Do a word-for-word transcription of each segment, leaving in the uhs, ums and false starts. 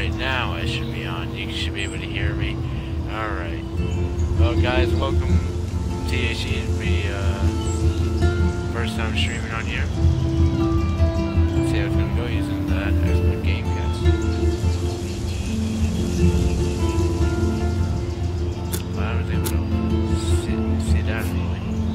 Alright, now I should be on. You should be able to hear me. Alright. Well, guys, welcome. T H E to be, uh, first time streaming on here. Let's see how it's gonna go using that as the game cast. Well, I was able to see, see that anyway.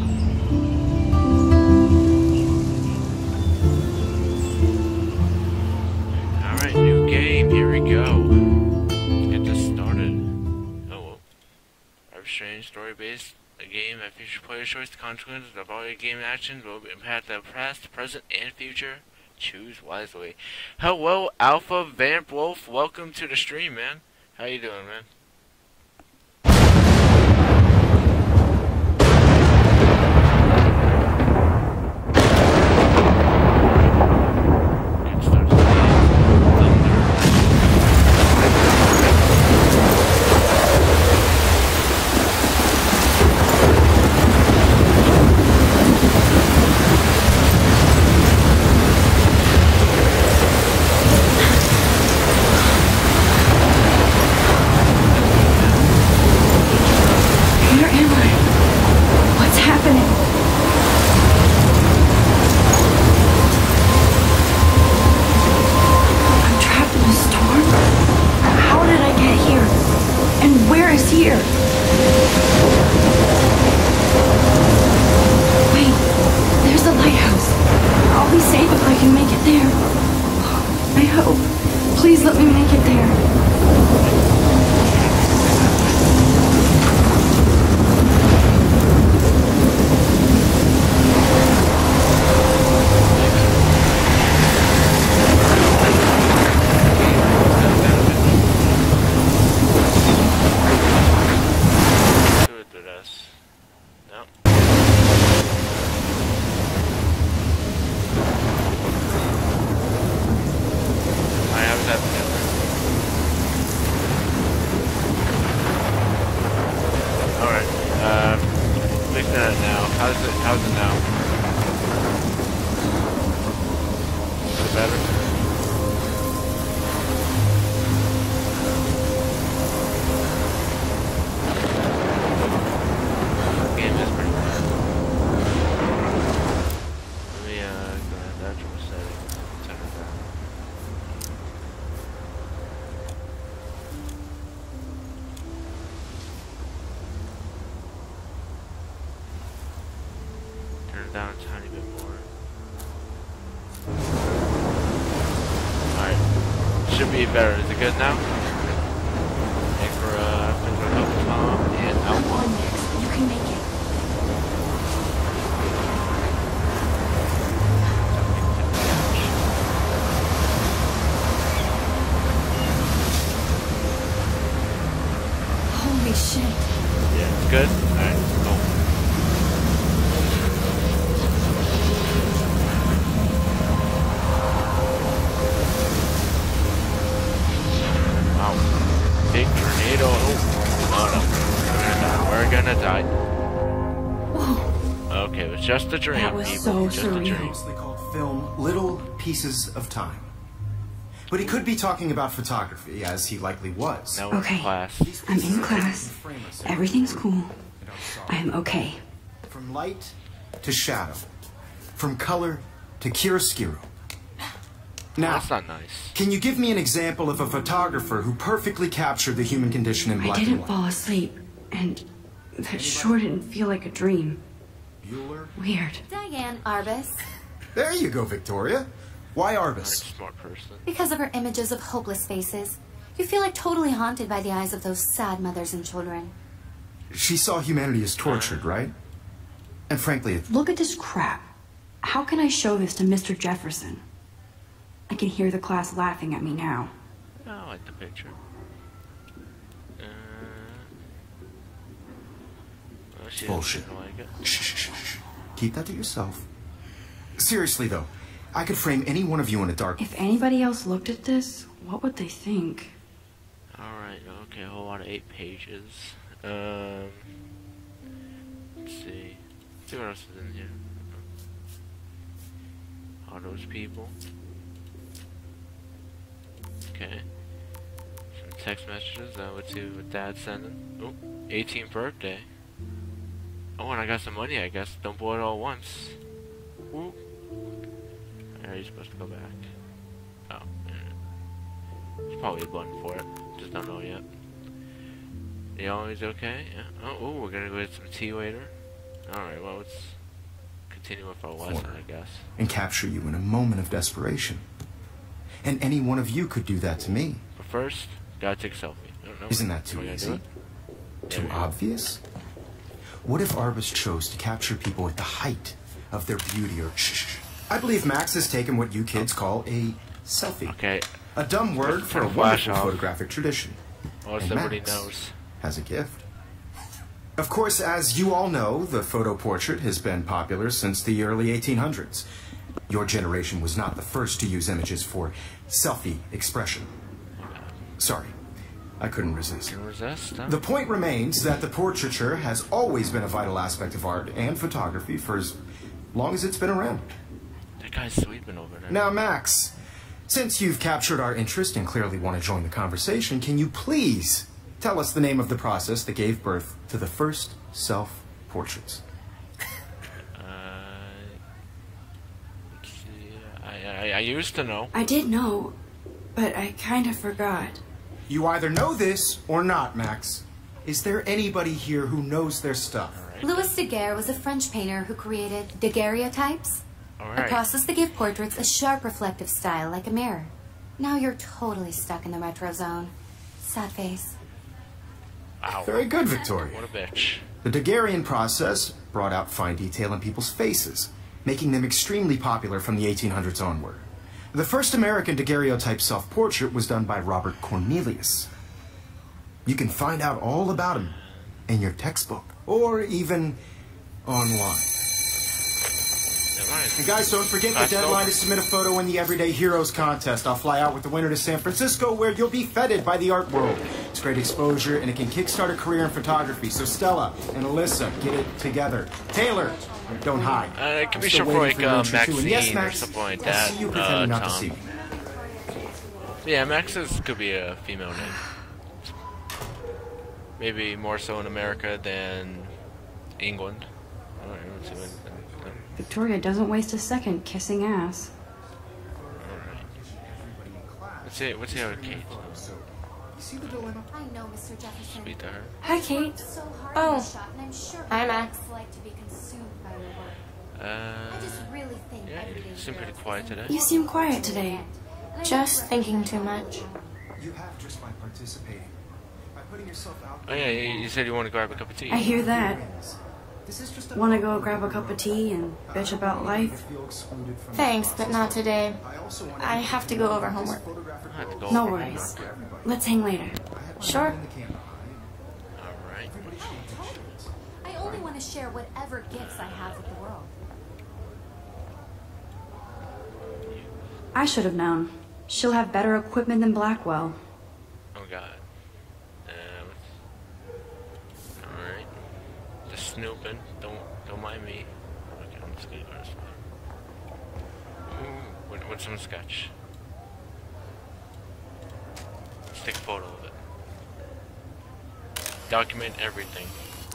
Alright, new game. Here we go. Let's get this started. Oh, well. Our strange story-based a game that features player choice. The consequences of all your game actions will impact the past, present, and future. Choose wisely. Hello, Alpha Vamp Wolf. Welcome to the stream, man. How you doing, man? Down a tiny bit more. Alright. Should be better. Is it good now? Thanks for uh thanks for helping Tom and Come on, Max. You can make it. Holy shit. Yeah, it's good? Alright, cool. Big tornado. Oh, no. We're gonna die. We're gonna die. Whoa. Okay, it was just a dream. That was people. so just surreal. A dream. Mostly called film Little Pieces of Time. But he could be talking about photography, as he likely was. Now we're Okay. in class. I'm in class. Everything's cool. I am okay. From light to shadow. From color to chiaroscuro. Now, That's not nice. can you give me an example of a photographer who perfectly captured the human condition in I black and didn't white? fall asleep, and that sure didn't feel like a dream. Bueller? Weird. Diane Arbus. There you go, Victoria. Why Like a Arbus? smart person. Because of her images of hopeless faces. You feel like totally haunted by the eyes of those sad mothers and children. She saw humanity as tortured, right? And frankly, it Look at this crap. How can I show this to Mister Jefferson? I can hear the class laughing at me now. Oh, I like the picture. Uh, well, she bullshit. doesn't like it. Shh, shh, shh, shh. Keep that to yourself. Seriously, though, I could frame any one of you in a dark... If anybody else looked at this, what would they think? Alright, okay, a whole lot of eight pages. Um, let's see. Let's see what else is in here. All those people. Okay. text messages. Uh, let's see what Dad's sending. Oh, eighteenth birthday. Oh, and I got some money, I guess. Don't blow it all once. Woo. Are you supposed to go back? Oh, yeah. There's probably a button for it. Just don't know yet. You always okay? Yeah. Oh, ooh, we're gonna go get some tea later. Alright, well, let's continue with our lesson, I guess. And capture you in a moment of desperation. And any one of you could do that to me. But first, gotta take a selfie. I don't know. Isn't that too easy? Too obvious? What if Arbus chose to capture people at the height of their beauty or shh? I believe Max has taken what you kids call a selfie. Okay. A dumb word for a wonderful photographic tradition. Well, And somebody Max knows. has a gift. Of course, as you all know, the photo portrait has been popular since the early eighteen hundreds. Your generation was not the first to use images for selfie expression. Sorry, I couldn't resist. Can resist, huh? The point remains that the portraiture has always been a vital aspect of art and photography for as long as it's been around. That guy's sleeping over there. Now, Max, since you've captured our interest and clearly want to join the conversation, can you please tell us the name of the process that gave birth to the first self-portraits? Uh, I, I, I used to know. I did know, but I kind of forgot. You either know this or not, Max. Is there anybody here who knows their stuff? Right. Louis Daguerre was a French painter who created daguerreotypes, All a right. process that gave portraits a sharp reflective style like a mirror. Now you're totally stuck in the retro zone. Sad face. Wow. Very good, Victoria. What a bitch. The Daguerrean process brought out fine detail in people's faces, making them extremely popular from the eighteen hundreds onward. The first American daguerreotype self-portrait was done by Robert Cornelius. You can find out all about him in your textbook, or even online. And guys, don't forget the deadline to submit a photo in the Everyday Heroes contest. I'll fly out with the winner to San Francisco, where you'll be feted by the art world. It's great exposure, and it can kickstart a career in photography. So Stella and Alyssa, get it together. Taylor, don't hide. Uh, it could be I'm still short for waiting like your uh, entry, too. And yes, Maxine or Max, something like I that. see you Uh, pretending not to Tom. see me. Yeah, Max's could be a female name. Maybe more so in America than England. I don't know, let's see what- Victoria doesn't waste a second kissing ass. Let's see, let's see how Kate. See the dilemma? I know, Mister Jefferson. Speak to her. Hi, Kate. So hard Oh. in the shop, and I'm sure Hi, Max. it's like to be consumed by your work. Uh, I just really think yeah, Everyday you seem pretty Heroes quiet is today. You seem quiet today. And I Just don't thinking recommend too much. You have just by participating. By putting yourself out Oh yeah, you, you said you want to grab a cup of tea. I hear that. This is just a Want to go grab a cup of tea and bitch about life? Thanks, but not today. I have to go over homework. I have to go No over worries. homework. Let's hang later. Sure. Alright. I only want to share whatever gifts I have with the world. I should have known. She'll have better equipment than Blackwell. Oh god. Um, Alright. Just snooping. Don't don't mind me. Okay, I'm just gonna go this way. Ooh, what, what's some sketch? Let's take a photo of it. Document everything.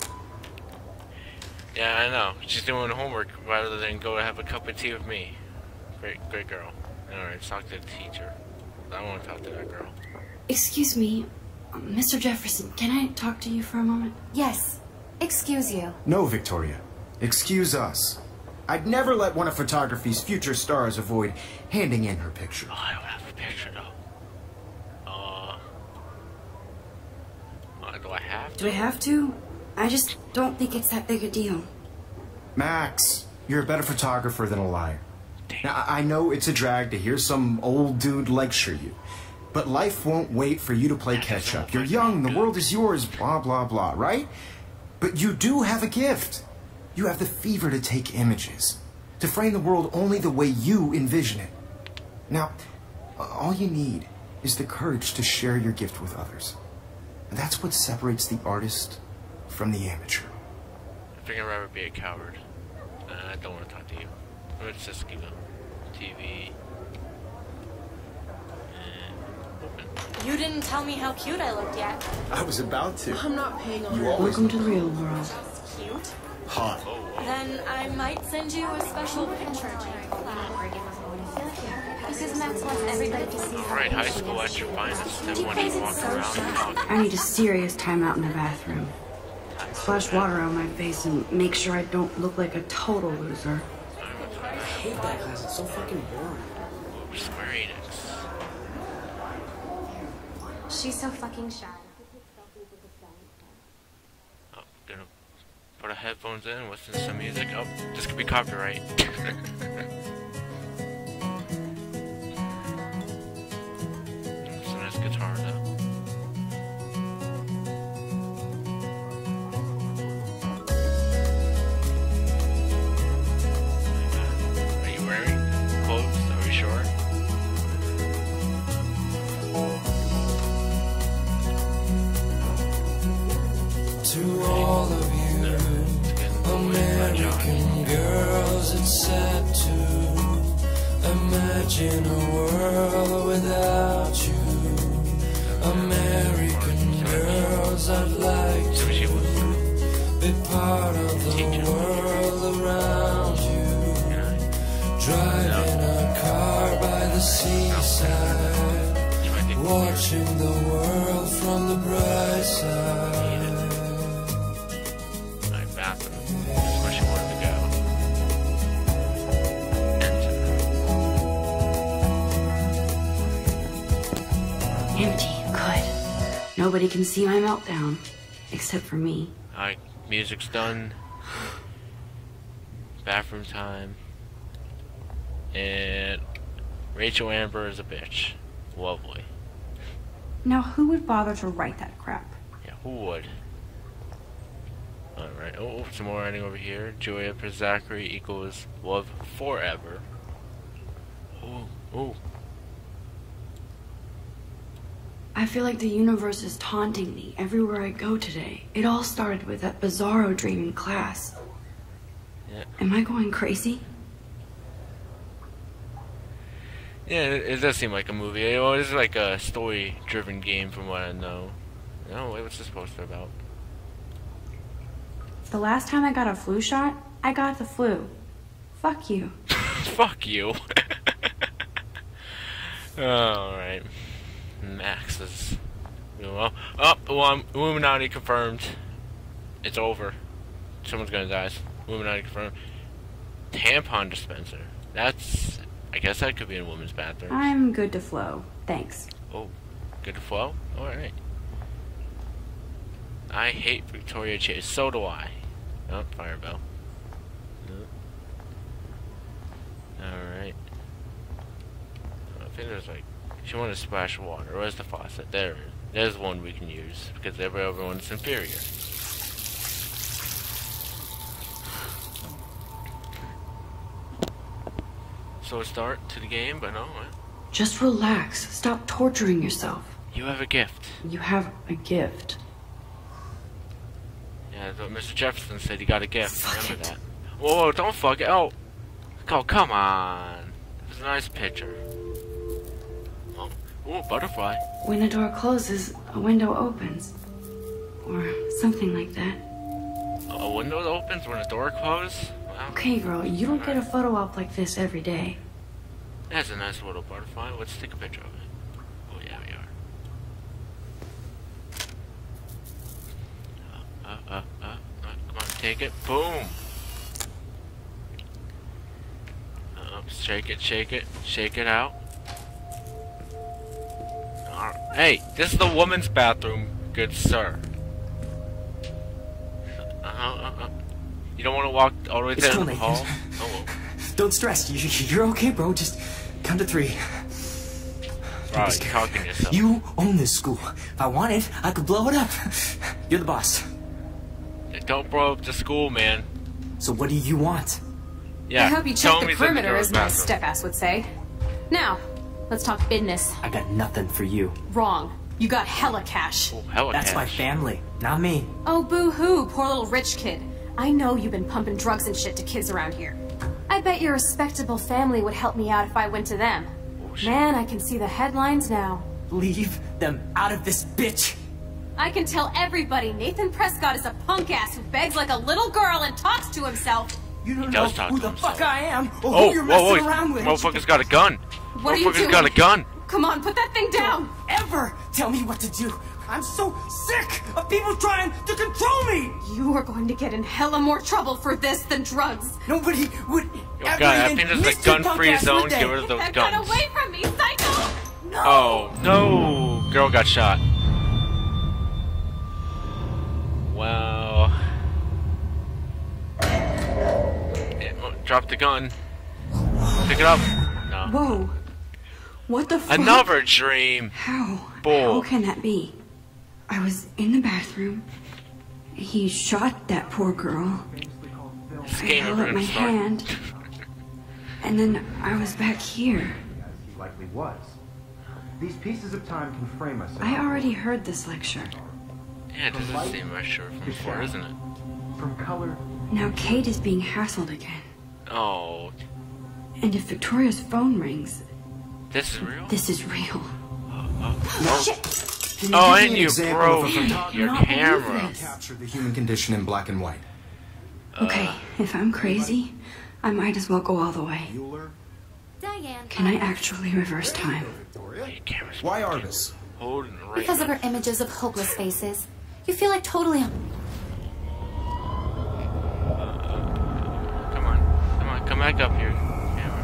Yeah, I know. She's doing homework rather than go have a cup of tea with me. Great, great girl. Alright, let's talk to the teacher. I don't want to talk to that girl. Excuse me, Mister Jefferson, can I talk to you for a moment? Yes. Excuse you. No, Victoria. Excuse us. I'd never let one of photography's future stars avoid handing in her picture. Oh, I don't have a picture though. Uh, uh, do I have to? Do I have to? I just don't think it's that big a deal. Max, you're a better photographer than a liar. Now, I I know it's a drag to hear some old dude lecture you, but life won't wait for you to play catch up. You're young, the world is yours, blah, blah, blah, right? But you do have a gift. You have the fever to take images, to frame the world only the way you envision it. Now, all you need is the courage to share your gift with others. And that's what separates the artist from the amateur. I think I'd rather be a coward. Uh, I don't want to talk to you. Let's just keep going. T V. And open. You didn't tell me how cute I looked yet. I was about to. I'm not paying on You that. always Welcome to the real world. Cute? hot. Then I might send you a special picture. Because Max wants everybody to see. Alright, high school at your finest. Everyone just walking around and talking. I need a serious time out in the bathroom. Splash water on my face and make sure I don't look like a total loser. I hate that class. It's so fucking boring. Ooh, Square Enix. She's so fucking shy. Oh, gonna put our headphones in, listen to some music. Oh, this could be copyright. Some nice guitar though. Are you wearing clothes? Are we sure? To all of you American girls, it's sad to imagine a world without you. American girls, I'd like to be part of the world around you. Driving a car by the seaside, watching the world from the bright side. My bathroom. That's where she wanted to go. Empty. Good. Nobody can see my meltdown. Except for me. Alright, music's done. Bathroom time. And Rachel Amber is a bitch. Lovely. Now, who would bother to write that crap? Yeah, who would? Alright, oh, some more writing over here. Julia plus Zachary equals love forever. Oh, oh. I feel like the universe is taunting me everywhere I go today. It all started with that bizarro dream in class. Yeah. Am I going crazy? Yeah, it, it does seem like a movie. Well, it's like a story-driven game from what I know. No, wait, what's this poster about? The last time I got a flu shot, I got the flu. Fuck you. Fuck you. Alright. Max is... Well, oh, well, Illuminati confirmed. It's over. Someone's gonna die. Illuminati confirmed. Tampon dispenser. That's... I guess that could be in a woman's bathroom. I'm good to flow. Thanks. Oh, good to flow? Alright. I hate Victoria Chase. So do I. Oh, fire bell. Alright. I think there's like... She wanted to splash water. Where's the faucet? There. There's one we can use. Because every other one's inferior. Slow start to the game, but no. eh? Just relax. Stop torturing yourself. You have a gift. You have a gift. Yeah, that's what Mister Jefferson said. He got a gift. Fuck Remember it. that. Whoa, don't fuck it. Oh. Oh, come on. It was a nice picture. Oh, ooh, butterfly. When a door closes, a window opens. Or something like that. A window opens when a door closes? Wow. Okay, girl, you don't get a photo op like this every day. That's a nice little butterfly. Let's take a picture of it. Oh, yeah, we are. Uh, uh, uh, uh, come on, take it. Boom! Uh, shake it, shake it, shake it out. Alright. Hey, this is the woman's bathroom, good sir. Uh-huh, uh-huh. You don't want to walk all the way It's down cool, the Nathan. hall? Oh, well. Don't stress. You, you're okay, bro. Just count to three. Bro, you're talking to yourself. You own this school. If I wanted, I could blow it up. You're the boss. Don't blow up the school, man. So what do you want? Yeah, I hope you tell check me the that perimeter, girl's as my bathroom. step-ass would say. Now, let's talk business. I got nothing for you. Wrong. You got hella cash. Oh, hella That's my cash. family, not me. Oh, boo-hoo, poor little rich kid. I know you've been pumping drugs and shit to kids around here. I bet your respectable family would help me out if I went to them. Oh, shit. Man, I can see the headlines now. Leave them out of this bitch. I can tell everybody Nathan Prescott is a punk ass who begs like a little girl and talks to himself. You don't He know does talk who to the himself. fuck I am or Oh, who you're whoa, messing whoa, around with. motherfucker's got a gun. What are you Motherfucker's doing? got a gun. Come on, put that thing down. Ever tell me what to do. I'm so sick of people trying to control me. You are going to get in hella more trouble for this than drugs. Nobody would Yo, ever God, I even think there's miss a your gun-free punk ass, zone. would they? Get rid of those That gun guns. away from me, psycho! No. Oh, no. Girl got shot. Wow. Yeah, oh, drop the gun. Pick it up. No. Whoa. What the fuck? Another dream. How? Bull. How can that be? I was in the bathroom. He shot that poor girl. This I game held never up gonna my start. hand. And then I was back here. He likely was. These pieces of time can frame us. I already heard this lecture. Yeah, it doesn't seem right sure from before, isn't it? From color. Now Kate is being hassled again. Oh, And if Victoria's phone rings, this is real? this is real. Oh, Shit! Can you oh give me and an you example broke of a photographer your Not camera. believe who this. captured the human condition in black and white? Okay, if I'm crazy, I might as well go all the way. Bueller? Diane. Can I actually reverse time? Victoria? Your camera's Why Arbus? holding right Because of now. her images of hopeless faces. You feel like totally... Come on, come on, come back up here. Camera.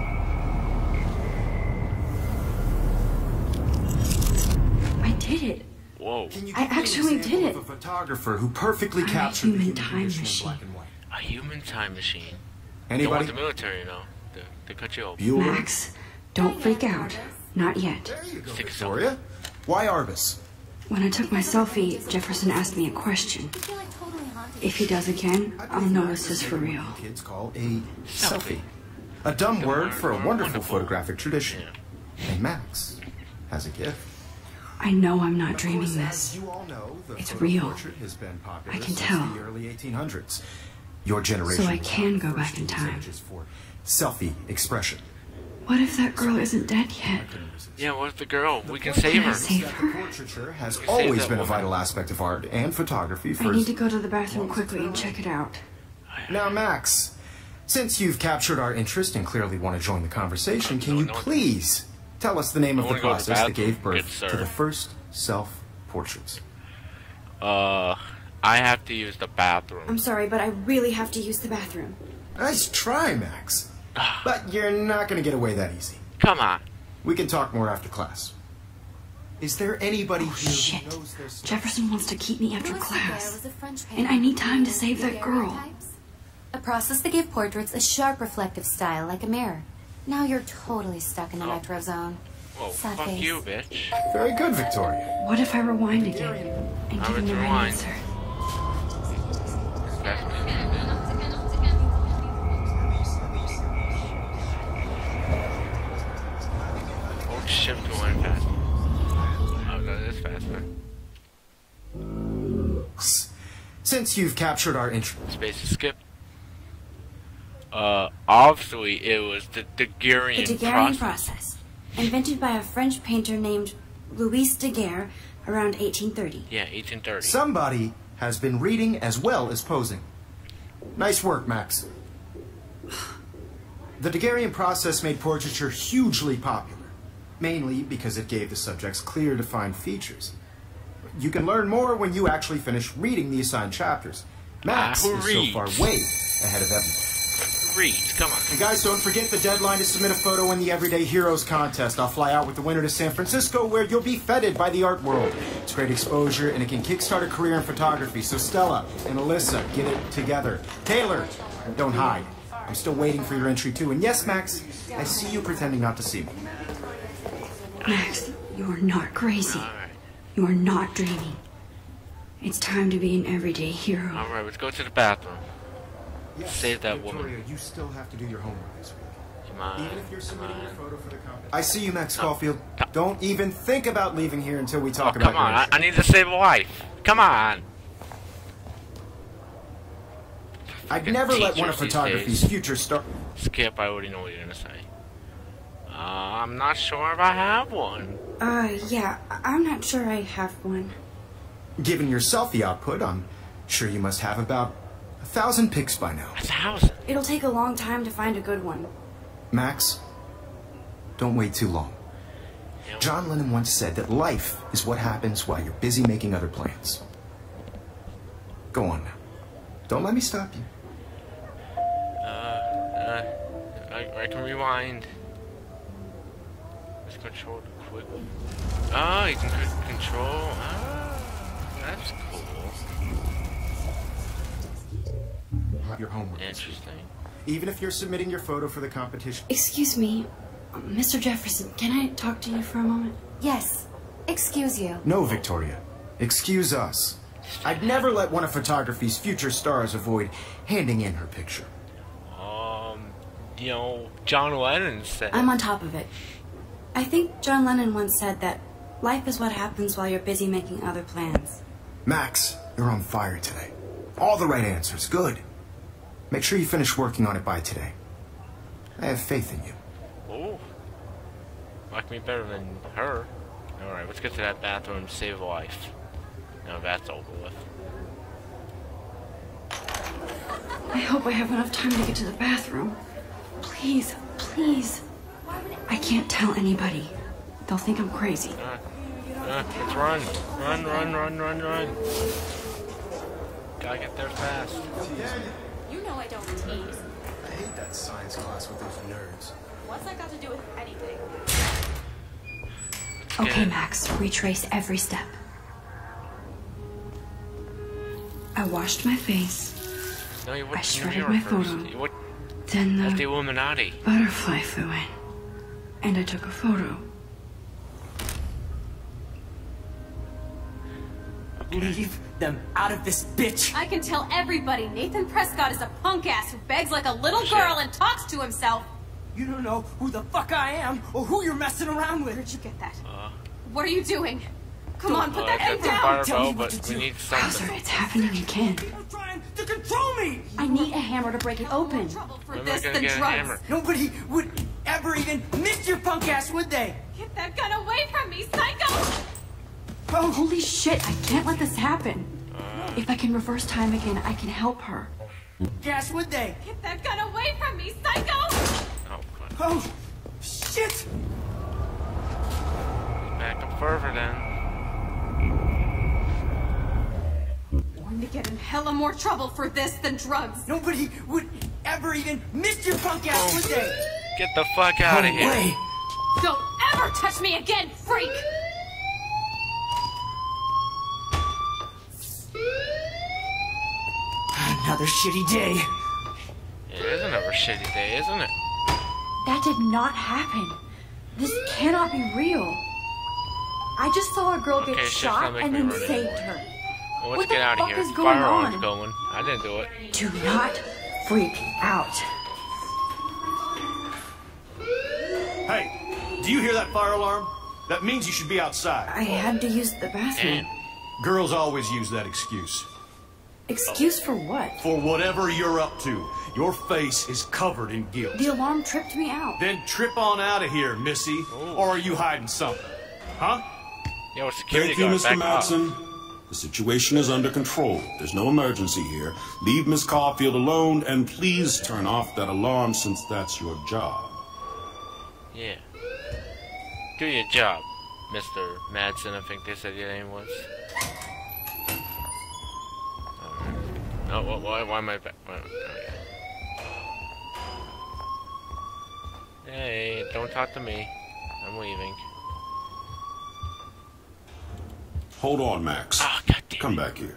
I did it. Whoa, Can you I give me an actually example did it. of a photographer who perfectly I'm a captured the human human time condition in machine. black and white. a human time machine. Don't Anybody? want the military, you know. They, they cut you off. Bueller? Max, don't freak out. Not yet. There you go, Stick it Victoria. Why Arbus? When I took my selfie, Jefferson asked me a question. You feel like totally haunted. If he does again, I'll know this is for real. Kids call a selfie. A dumb word for a wonderful photographic tradition. And Max has a gift. I know I'm not Of dreaming course, this. as you all know, the It's photo real. portrait has been popular I can since tell. the early eighteen hundreds. Your generation. So I was can the go first back in to use time. images for selfie expression. What if that girl isn't dead yet? Yeah, what's the girl? We can point save Can I her. save That her? portraiture has save always that been a woman. vital aspect of art and photography I for... need to go to the bathroom quickly and check it out. Now, Max, since you've captured our interest and clearly want to join the conversation, can you no, no. please tell us the name I of the wanna go to the process that bathroom. gave birth Good sir. to the first self-portraits? Uh, I have to use the bathroom. I'm sorry, but I really have to use the bathroom. Nice try, Max. But you're not going to get away that easy. Come on. We can talk more after class. Is there anybody here Shit. who knows their stuff? Jefferson wants to keep me after Louis Daguerre class. was a French And I need time to save that painter. girl. Daguerreotypes? A process that gave portraits a sharp reflective style like a mirror. Now you're totally stuck in the Oh. retro zone. Whoa, Sad fuck face. you, bitch. Very good, Victoria. What if I rewind again and I give would him the right rewind. answer? That's me. Oh shit, going fast. Oh, that is faster. Since you've captured our interest... Space skip. Uh, obviously it was the Daguerrean The Daguerrean process. process, invented by a French painter named Louis Daguerre around eighteen thirty. Yeah, eighteen thirty. Somebody has been reading as well as posing. Nice work, Max. The Daguerrean process made portraiture hugely popular, mainly because it gave the subjects clear, defined features. You can learn more when you actually finish reading the assigned chapters. Max Ah, who is reads? so far way ahead of everyone. Read, come on. And guys, don't forget the deadline to submit a photo in the Everyday Heroes contest. I'll fly out with the winner to San Francisco, where you'll be feted by the art world. It's great exposure, and it can kickstart a career in photography. So Stella and Alyssa, get it together. Taylor, don't hide. I'm still waiting for your entry, too. And yes, Max, I see you pretending not to see me. Max, you are not crazy. Alright. You are not dreaming. It's time to be an everyday hero. Alright, let's go to the bathroom. Yes, Save that Victoria, woman. you still have to do your homework this week. Come on. Even if you're Come submitting your on. photo for the contest. I see you, Max No. Caulfield. No. Don't even think about leaving here until we Oh, talk about come on. your I, entry. I need to save a life. Come on. I'd never let one of Teachers these photography's days. future stars. Skip, I already know what you're gonna say. Uh, I'm not sure if I have one. Uh, yeah, I'm not sure I have one. Given your selfie output, I'm sure you must have about a thousand pics by now. A thousand? It'll take a long time to find a good one. Max, don't wait too long. Yep. John Lennon once said that life is what happens while you're busy making other plans. Go on now. Don't let me stop you. Uh, uh, I, I can rewind. Let's control the quick. Oh, you can c control. Ah, that's cool. Your homework. Interesting. Even if you're submitting your photo for the competition. Excuse me, Mister Jefferson, can I talk to you for a moment? Yes. Excuse you. No, Victoria. Excuse us. I'd never let one of photography's future stars avoid handing in her picture. Um, you know, John Lennon said. I'm on top of it. I think John Lennon once said that life is what happens while you're busy making other plans. Max, you're on fire today. All the right answers. Good. Make sure you finish working on it by today. I have faith in you. Oh, like me better than her. All right, let's get to that bathroom and save a life. Now that's over with. I hope I have enough time to get to the bathroom. Please, please. I can't tell anybody. They'll think I'm crazy. Uh, uh, let's run. Run, run, run, run, run. Gotta get there fast. You know I don't tease. I hate that science class with those nerds. What's that got to do with anything? Okay, Max, retrace every step. I washed my face. No, you I went to New shredded York my first. photo. You went, Then that's the the Illuminati. butterfly flew in. And I took a photo. Leave them out of this bitch. I can tell everybody Nathan Prescott is a punk ass who begs like a little Shit. girl and talks to himself. You don't know who the fuck I am or who you're messing around with. Where'd you get that? Uh, What are you doing? Come on, put uh, that that's thing a down. fire Tell me bow, what but to we do. need Bowser, something. it's happening again. People trying to control me. I need a hammer to break it More open. trouble for When am I this gonna than get a drugs. hammer? Nobody would ever even miss your punk ass, would they? Get that gun away from me, psycho! Oh, Holy shit, I can't let this happen. If I can reverse time again, I can help her. gas, would they? Get that gun away from me, psycho! Oh, God. Oh, shit! Back up further then. Going to get in hella more trouble for this than drugs. Nobody would ever even miss your punk ass, would they? Get the fuck out of No here. way. Don't ever touch me again, freak! Another shitty day. It is another shitty day, isn't it? That did not happen. This cannot be real. I just saw a girl Okay, get shit's not shot making and me then run saved anymore. her. Well, let's What get the out of fuck here. is going Firearms on? going. I didn't do it. Do not freak out. Hey, do you hear that fire alarm? That means you should be outside. I had to use the bathroom. Damn. Girls always use that excuse. Excuse for what? For whatever you're up to, your face is covered in guilt. The alarm tripped me out. Then trip on out of here, Missy. Or are you hiding something? Huh? Yo, security Thank you, guard, Mister back up. Matson. The situation is under control. There's no emergency here. Leave Miss Caulfield alone, and please turn off that alarm since that's your job. Yeah. Do your job, Mister Madsen, I think they said your name was. Alright. Oh, why, why, why am I back? Oh, yeah. Hey, don't talk to me. I'm leaving. Hold on, Max. Ah, goddamn. Come back here.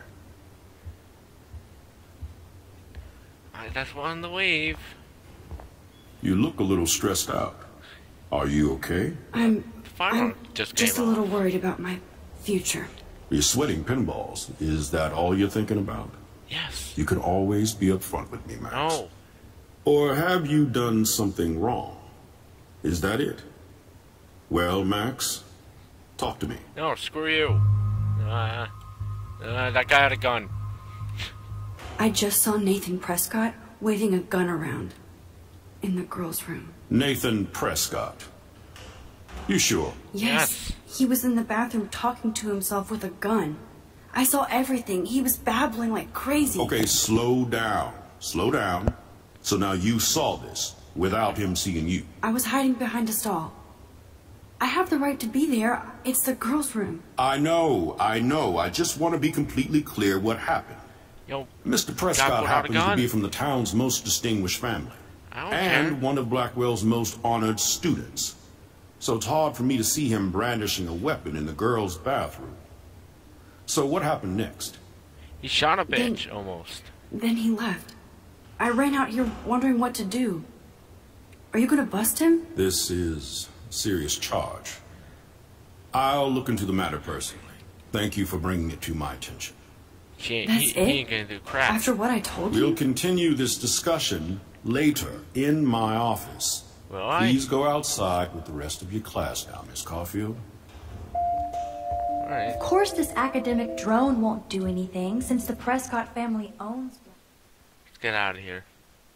I just wanted to leave. You look a little stressed out. Are you okay? I'm, Firearm I'm just came just a off. little worried about my future. You're sweating pinballs. Is that all you're thinking about? Yes. You can always be upfront with me, Max. No. Or have you done something wrong? Is that it? Well, Max, talk to me. No, screw you. Uh, uh, that guy had a gun. I just saw Nathan Prescott waving a gun around in the girls' room. Nathan Prescott. You sure? Yes. He was in the bathroom talking to himself with a gun. I saw everything. He was babbling like crazy. Okay, slow down. Slow down. So now you saw this without him seeing you. I was hiding behind a stall. I have the right to be there. It's the girls' room. I know, I know. I just want to be completely clear what happened. Yo, Mister Prescott happens to be from the town's most distinguished family. I don't and care. one of Blackwell's most honored students. So it's hard for me to see him brandishing a weapon in the girls' bathroom. So what happened next? He shot a bitch, Then- almost. Then he left. I ran out here wondering what to do. Are you gonna bust him? This is a serious charge. I'll look into the matter personally. Thank you for bringing it to my attention. She ain't, That's he, it? he ain't gonna do crap. After what I told We'll you? continue this discussion later in my office. Well, I... Please go outside with the rest of your class now, Miss Caulfield. Alright. Of course this academic drone won't do anything since the Prescott family owns... Let's get out of here.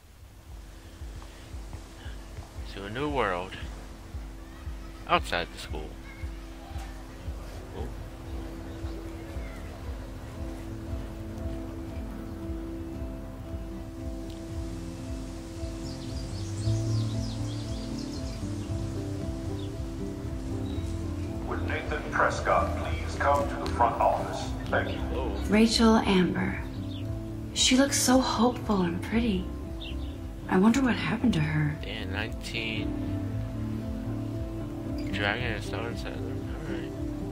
To a new world. Outside the school. Oh. Would Nathan Prescott please come to the front office? Thank you. Oh. Rachel Amber. She looks so hopeful and pretty. I wonder what happened to her. Damn, nineteen. Dragon and Stone Center. Alright.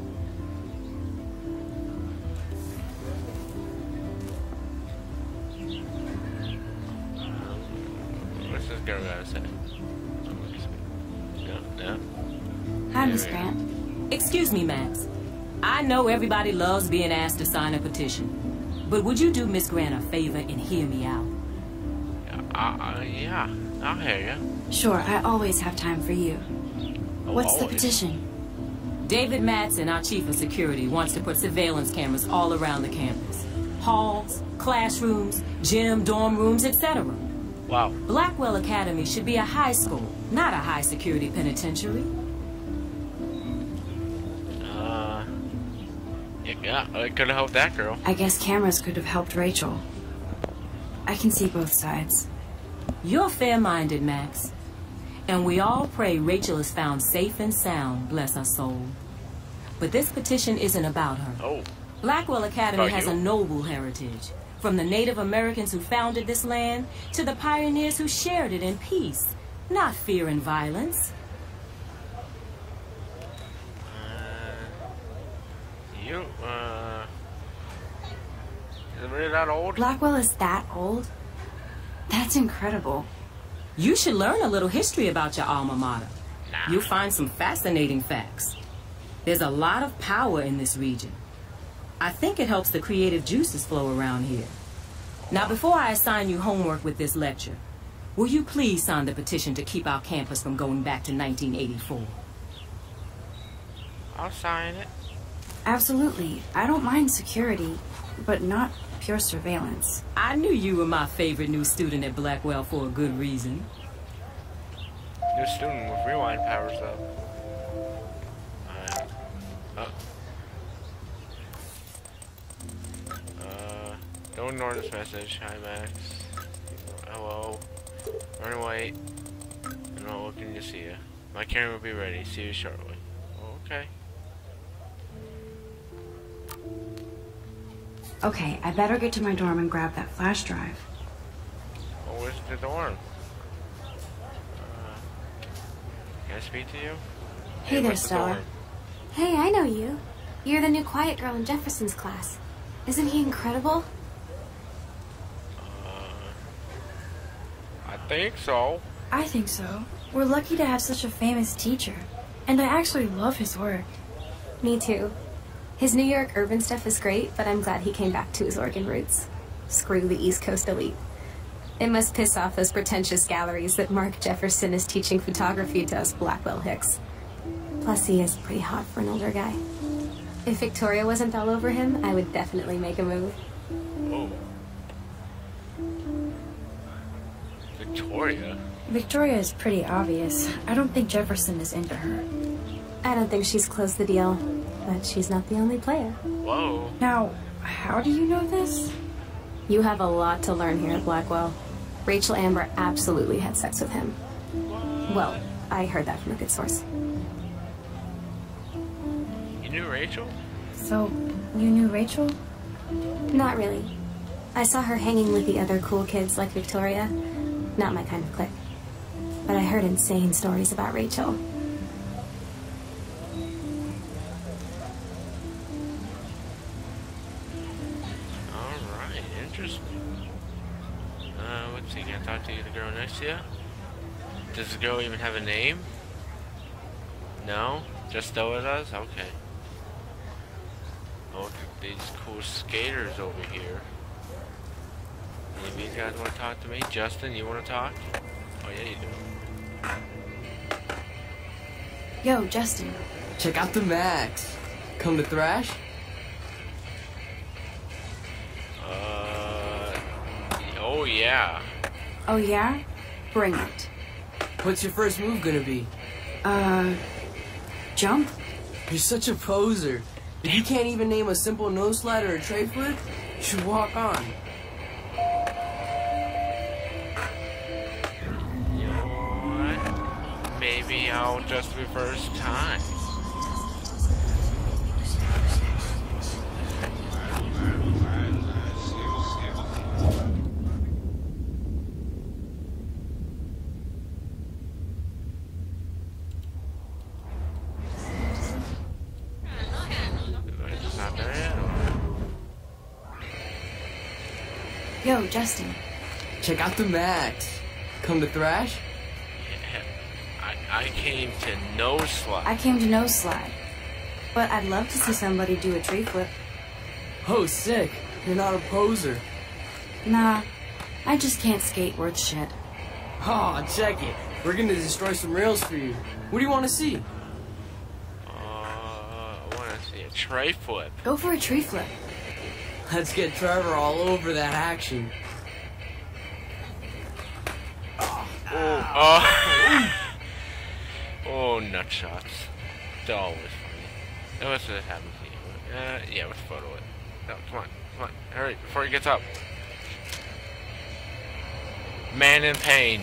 What's this girl gotta say? No, no. Hi, Miss There we go. Grant. Excuse me, Max. I know everybody loves being asked to sign a petition, but would you do Miss Grant a favor and hear me out? Uh, uh, yeah, I'll hear you. Sure, I always have time for you. Oh, What's the always. petition? David Matson, our chief of security, wants to put surveillance cameras all around the campus. Halls, classrooms, gym, dorm rooms, et cetera. Wow. Blackwell Academy should be a high school, not a high-security penitentiary. Uh, yeah, I could have helped that girl. I guess cameras could have helped Rachel. I can see both sides. You're fair-minded, Max. And we all pray Rachel is found safe and sound, bless her soul. But this petition isn't about her. Oh. Blackwell Academy About has you? a noble heritage. From the Native Americans who founded this land to the pioneers who shared it in peace, not fear and violence. Uh, you, uh... Is it really that old? Blackwell is that old? That's incredible. You should learn a little history about your alma mater. You'll find some fascinating facts. There's a lot of power in this region. I think it helps the creative juices flow around here. Now, before I assign you homework with this lecture, will you please sign the petition to keep our campus from going back to nineteen eighty-four? I'll sign it. Absolutely. I don't mind security, but not pure surveillance. I knew you were my favorite new student at Blackwell for a good reason. New student with rewind powers, though. Uh, oh. Uh, don't ignore this message. Hi, Max. Hello. Run away. I'm not looking to see you. My camera will be ready. See you shortly. Okay. Okay, I better get to my dorm and grab that flash drive. Oh, where's the dorm? Uh, can I speak to you? Hey there, where's the Stella. dorm? Hey, I know you. You're the new quiet girl in Jefferson's class. Isn't he incredible? I think so. I think so. We're lucky to have such a famous teacher. And I actually love his work. Me too. His New York urban stuff is great, but I'm glad he came back to his Oregon roots. Screw the East Coast elite. It must piss off those pretentious galleries that Mark Jefferson is teaching photography to us Blackwell hicks. Plus, he is pretty hot for an older guy. If Victoria wasn't all over him, I would definitely make a move. Oh. Victoria? Victoria is pretty obvious. I don't think Jefferson is into her. I don't think she's closed the deal, but she's not the only player. Whoa. Now, how do you know this? You have a lot to learn here at Blackwell. Rachel Amber absolutely had sex with him. Well, I heard that from a good source. You knew Rachel? So, you knew Rachel? Not really. I saw her hanging with the other cool kids like Victoria. Not my kind of clique. But I heard insane stories about Rachel. Alright, interesting. Uh, what's he gonna talk to the girl next to you? Does the girl even have a name? No? Just Stella does? Okay. Oh, look at these cool skaters over here. Any of you guys want to talk to me? Justin, you want to talk? Oh yeah, you do. Yo, Justin. Check out the Max. Come to thrash? Uh. Oh yeah. Oh yeah? Bring it. What's your first move gonna be? Uh, jump? You're such a poser. If you can't even name a simple nose slide or a tray flip, you should walk on. You know what? Maybe I'll just reverse time. Yo, Justin. Check out the Max. Come to thrash? Yeah, I, I came to no slide. I came to no slide. But I'd love to see somebody do a tree flip. Oh, sick. You're not a poser. Nah, I just can't skate worth shit. Oh, check it. We're gonna destroy some rails for you. What do you want to see? Uh, I want to see a tray flip. Go for a tree flip. Let's get Trevor all over that action. Oh, oh, oh, nut shots. They're always funny. Now, what's what happened to you? Uh, yeah, let's photo it. No, come on, come on, hurry before he gets up. Man in pain.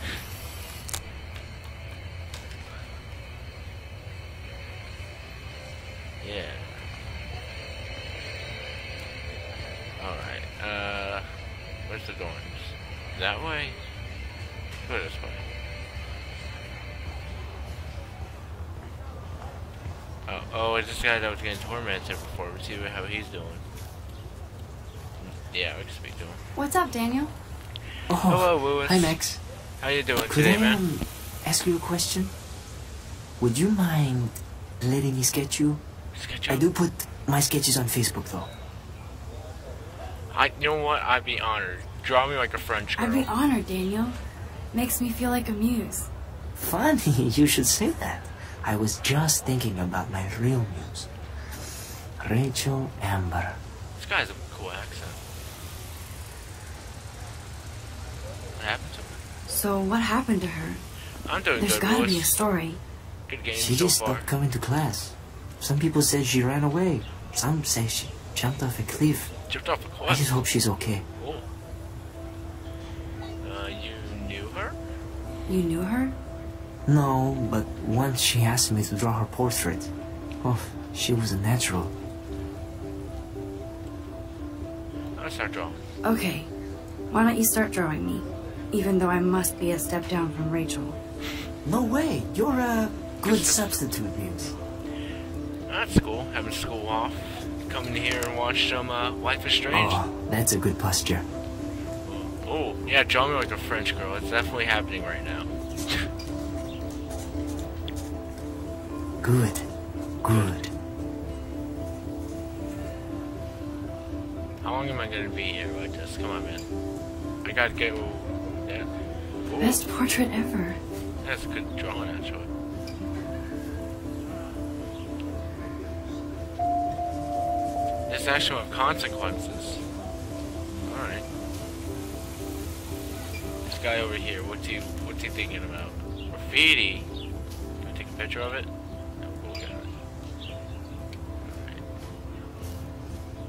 Yeah. Alright, uh, where's the dorms? That way? Go this way. Oh, oh, it's this guy that was getting tormented before. Let's see how he's doing. Yeah, we can speak to him. What's up, Daniel? Oh, hello, Lewis. Hi, Max. How you doing Could today, I, man? um, ask you a question? Would you mind letting me sketch you? Sketch you? I do put my sketches on Facebook, though. I, you know what? I'd be honored. Draw me like a French girl. I'd be honored, Daniel. Makes me feel like a muse. Funny, you should say that. I was just thinking about my real muse. Rachel Amber. This guy's a cool accent. What happened to her? So what happened to her? I'm doing There's good, gotta Lewis. be a story. Good game She so just far. stopped coming to class. Some people said she ran away. Some say she jumped off a cliff. Jumped off a cliff? I just hope she's okay. Cool. Uh, you knew her? You knew her? No, but once she asked me to draw her portrait. Oh, she was a natural. I'll start drawing. Okay. Why don't you start drawing me? Even though I must be a step down from Rachel. No way. You're a good substitute, muse. That's cool. Having school off. Coming here and watch some uh, Life is Strange. Oh, that's a good posture. Oh, yeah, draw me like a French girl. It's definitely happening right now. Good. Good. How long am I gonna be here like this? Come on, man. I gotta get. Ooh, yeah. Ooh. Best portrait ever. That's a good drawing, actually. This actually have consequences. Alright. This guy over here, what's he, what's he thinking about? Graffiti? Can I take a picture of it? No, cool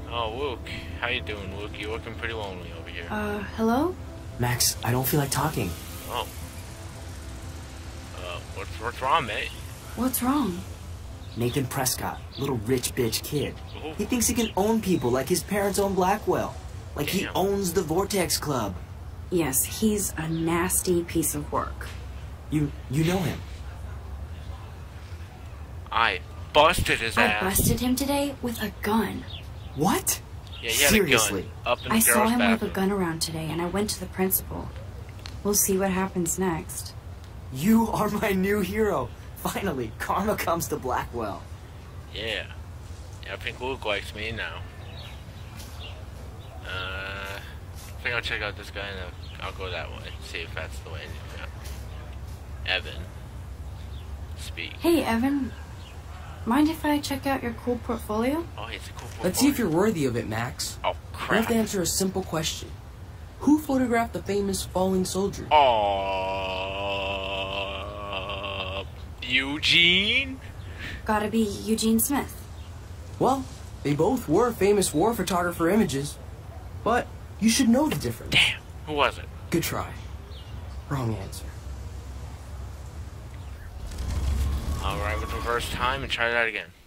Oh, Luke. How you doing, Luke? You're looking pretty lonely over here. Uh, hello? Max, I don't feel like talking. Oh. Uh, what's, what's wrong, mate? What's wrong? Nathan Prescott, little rich bitch kid. Ooh. He thinks he can own people like his parents own Blackwell. Like Damn. he owns the Vortex Club. Yes, he's a nasty piece of work. You, you know him. I busted his I ass. busted him today with a gun. What? Yeah, he had Seriously? a gun up in the I girl's saw him bathroom. with a gun around today, and I went to the principal. We'll see what happens next. You are my new hero. Finally, karma comes to Blackwell. Yeah. Yeah, I think Luke likes me now. Uh, I think I'll check out this guy and I'll, I'll go that way. See if that's the way. Yeah. Evan. Speak. Hey, Evan. Mind if I check out your cool portfolio? Oh, he's a cool portfolio. Let's see if you're worthy of it, Max. Oh, You have crap. to answer a simple question. Who photographed the famous falling soldier? Oh, Eugene? Gotta be Eugene Smith. Well, they both were famous war photographer images. But you should know the difference. Damn, who was it? Good try. Wrong answer. Alright, with reverse time and try that again.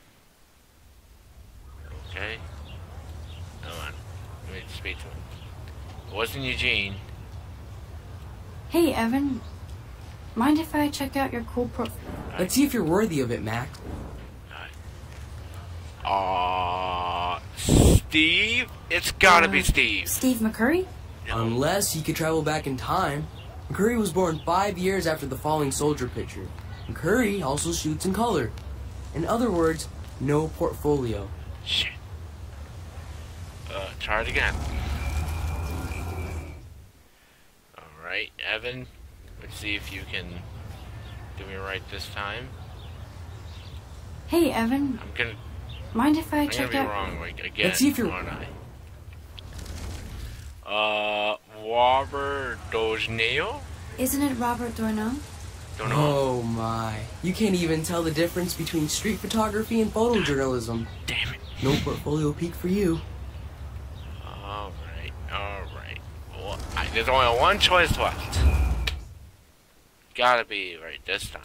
Okay. Hold on. Let me speak to him. It wasn't Eugene. Hey, Evan. Mind if I check out your cool portfolio? Let's see if you're worthy of it, Max. Uh, Steve? It's gotta Uh, be Steve. Steve McCurry? Unless he could travel back in time. McCurry was born five years after the falling soldier picture. McCurry also shoots in color. In other words, no portfolio. Shit. Uh, try it again. Alright, Evan. Let's see if you can do me right this time. Hey, Evan. I'm gonna... Mind if I I'm check gonna be out... wrong like, again, Let's see if you're- aren't I? Uh, Robert Dozneo? Isn't it Robert Dorneau? Don't know. Oh my. You can't even tell the difference between street photography and photojournalism. Damn it. No portfolio peak for you. Alright, alright. Well, I, there's only one choice left. Gotta be right this time.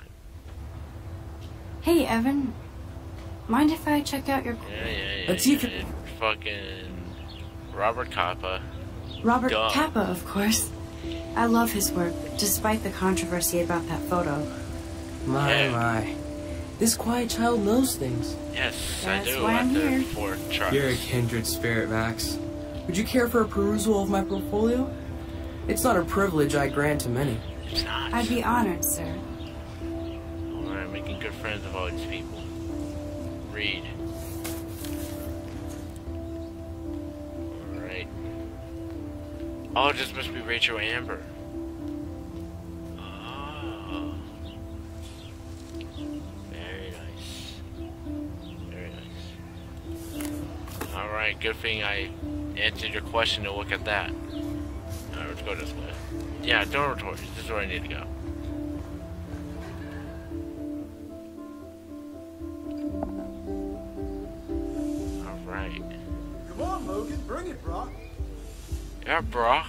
Hey, Evan. Mind if I check out your... Yeah, yeah, yeah. Let's see if yeah, you- yeah. Fucking Robert Capa. Robert Duh. Capa, of course. I love his work, despite the controversy about that photo. My, Yeah. my. This quiet child knows things. Yes, That's I do. why I'm After here. four tries. You're a kindred spirit, Max. Would you care for a perusal of my portfolio? It's not a privilege I grant to many. It's not. I'd be honored, sir. Alright, making good friends with all these people. Read. Alright. Oh, this must be Rachel Amber. Oh. Very nice. Very nice. Alright, good thing I answered your question to look at that. Alright, let's go this way. Yeah, dormitories. This is where I need to go. Alright. Come on, Logan, bring it, bro. Yeah, brah.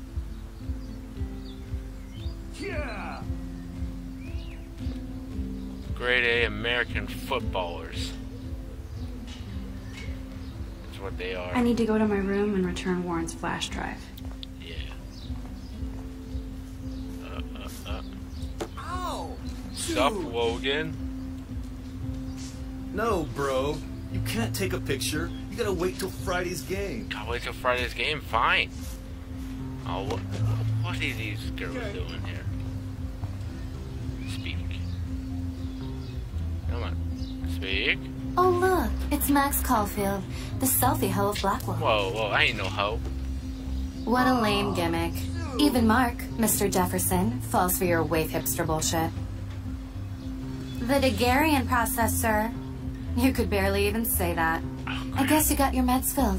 Yeah. Grade A American footballers. That's what they are. I need to go to my room and return Warren's flash drive. Yeah. Uh, uh, uh. Ow! Sup, Dude. Logan? No, bro. You can't take a picture. You gotta wait till Friday's game. Gotta wait till Friday's game? Fine. Oh, what, what are these girls doing here? Speak. Come on. Speak. Oh, look, it's Max Caulfield, the selfie hoe of Blackwell. Whoa, whoa, I ain't no hoe. What a lame gimmick. Even Mark, Mister Jefferson, falls for your wave hipster bullshit. The Daguerrean process, sir. You could barely even say that. I guess you got your meds filled.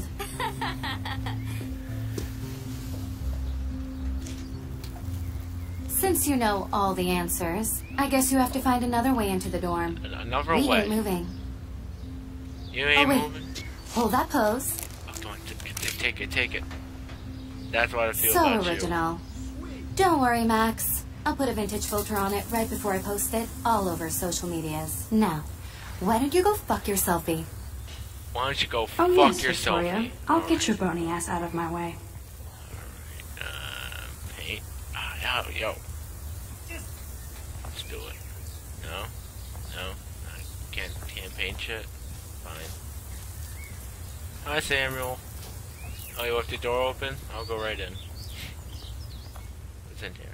Since you know all the answers, I guess you have to find another way into the dorm. Another we way. ain't moving. You ain't oh, wait. moving? Hold that pose. Come on, take it, take it, take it. That's what I feel so about original. Don't worry, Max. I'll put a vintage filter on it right before I post it all over social medias. Now, why don't you go fuck your selfie? Why don't you go Oh, fuck yes, your Victoria. selfie? I'll All get right. your bony ass out of my way. Uh, paint. Ah, yo, yo. Let's do it. No, no, I can't, can't paint shit. Fine. Hi, Samuel. Oh, you left the door open? I'll go right in. What's in here?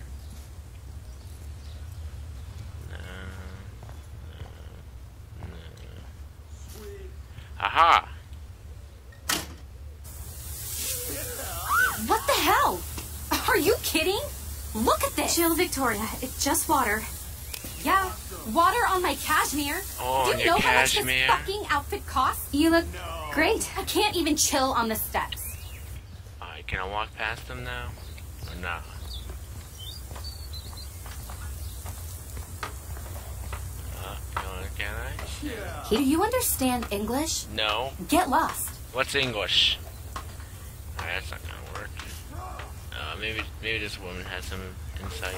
No, no, no. Aha! What the hell? Are you kidding? Look at this. Chill, Victoria. It's just water. Yeah, water on my cashmere. Oh, Do on you your know how much cashmere? this fucking outfit costs? You look great. I can't even chill on the steps. Alright, can I walk past them now? Or not? Uh, can I? Do you understand English? No. Get lost. What's English? Alright, that's not gonna work. Uh, maybe, maybe this woman has some insight.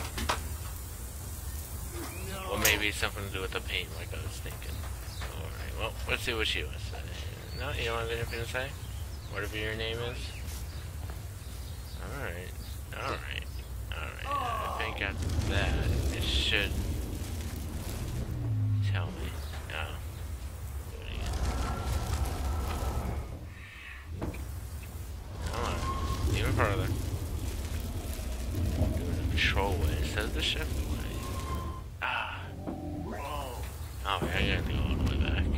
Or maybe something to do with the paint, like I was thinking. Alright, well, let's see what she was saying. No, you don't have anything to say? Whatever your name is? Alright, alright, alright. I think after that, it should tell me. No. Do it again. Come on, even further. Do the control way instead of the shift way. Ah. Oh, yeah, I gotta go all the way back.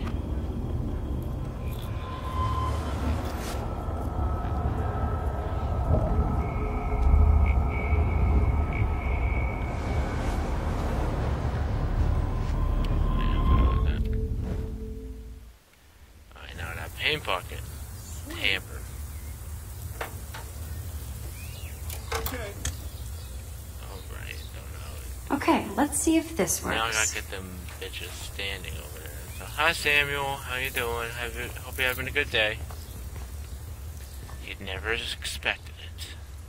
Alright, now that paint bucket. Tamper. Okay, let's see if this works. Now I gotta get them bitches standing over there. So, hi Samuel, how you doing? Have you, hope you're having a good day. You'd never expected it.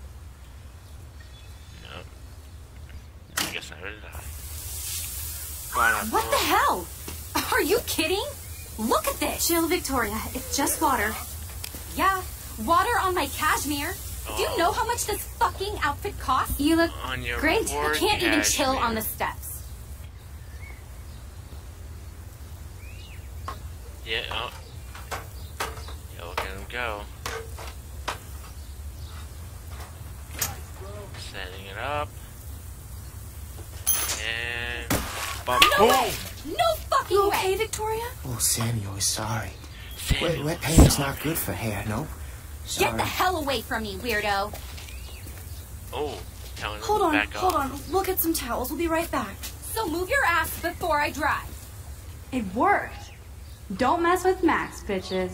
No. I guess neither did I. Why not? What the hell? Are you kidding? Look at this. Chill, Victoria. It's just water. Yeah, water on my cashmere. Do you know how much this fucking outfit costs? You look On your great. I can't even chill cashmere. on the steps. Yeah, oh. Yeah, look at him go. Setting it up. And... Bump. No way! No fucking You way! okay, Victoria? Oh, Samuel is sorry. Samuel, Wet, wet paint is not good for hair, no? Sorry. Get the hell away from me, weirdo. Oh, telling Hold him on, back hold off. on. We'll get some towels. We'll be right back. So move your ass before I drive. It worked. Don't mess with Max, bitches.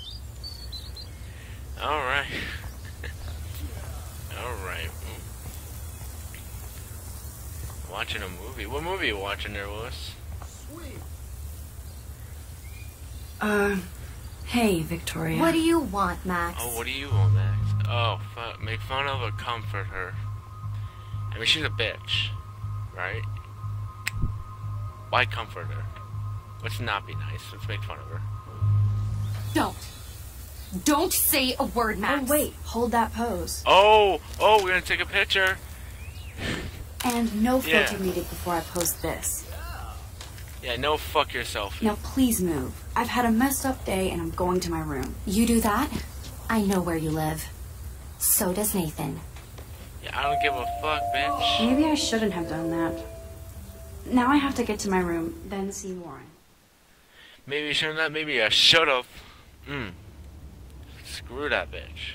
Alright. Alright. Watching a movie. What movie are you watching there, Willis? Uh, hey, Victoria. What do you want, Max? Oh, what do you want, Max? Oh, fu make fun of her, comfort her. I mean, she's a bitch, right? Why comfort her? Let's not be nice. Let's make fun of her. Don't. Don't say a word, Max. Oh, wait. Hold that pose. Oh, oh, we're gonna take a picture. And no filter Yeah. needed before I post this. Yeah, no fuck yourself. Now, please move. I've had a messed up day and I'm going to my room. You do that? I know where you live. So does Nathan. Yeah, I don't give a fuck, bitch. Maybe I shouldn't have done that. Now I have to get to my room, then see Warren. Maybe you shouldn't have. Maybe I should have. Hmm. Screw that bitch.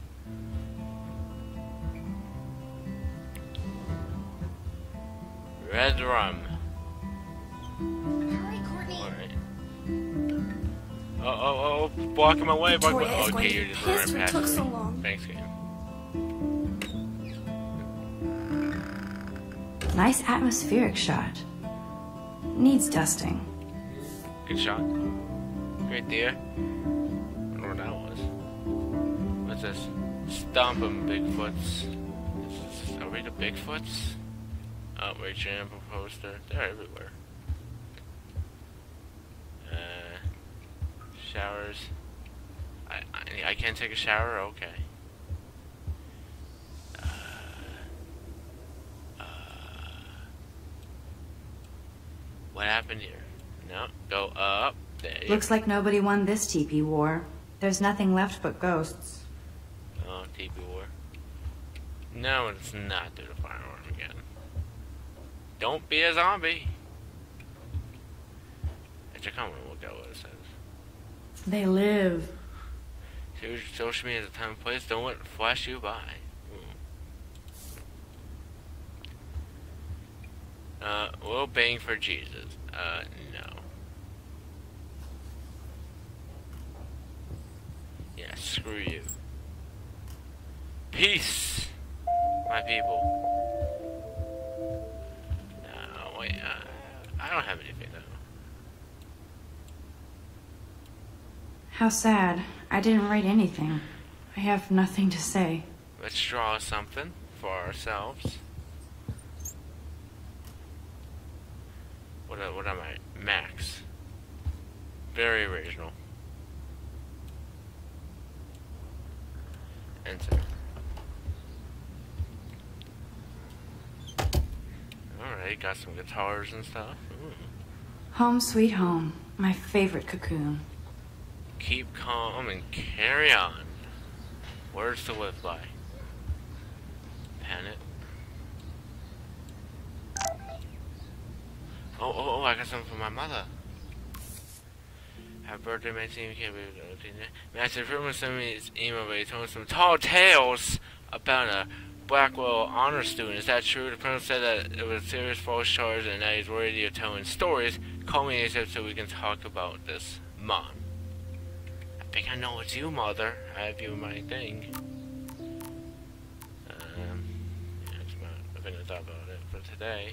Red rum. Hurry, Courtney. Alright. Oh, oh, oh, blocking my way. Blocking Victoria my... is Okay, going to you're be just pissed running we past took me. so long. Thanks, game. Nice atmospheric shot. Needs dusting. Good shot. Great deer. I wonder what that was. Stomp 'em, Bigfoots. Is, are we the Bigfoots? Oh, wait, jam poster. They're everywhere. Uh, showers. I, I I can't take a shower. Okay. Uh, uh, what happened here? No, go up. There you Looks like nobody won this teepee war. There's nothing left but ghosts. Oh, teepee war. No, it's not through the firearm again. Don't be a zombie. It's a comment. We'll go what it says. They live. Social media is a time and place. Don't let it flash you by. Mm. Uh, we'll bang for Jesus. Uh, no. Yeah, screw you. Peace, my people. No, wait, uh, I don't have anything though. How sad. I didn't write anything. I have nothing to say. Let's draw something for ourselves. What, what am I? Max. Very original. Enter. Alright, got some guitars and stuff. Ooh. Home sweet home. My favorite cocoon. Keep calm and carry on. Words to live by. Pen it. Oh, oh, oh, I got something for my mother. Happy birthday, my team. Can't believe it. Master Freeman sent me this email, but he told me some tall tales about a Blackwell honor student. Is that true? The principal said that it was a serious false charge and that he's worried you're telling stories. Call me ASAP so we can talk about this. Mom. I think I know it's you, Mother. I have you in my thing. Um, yeah, that's about, I think I thought about it for today.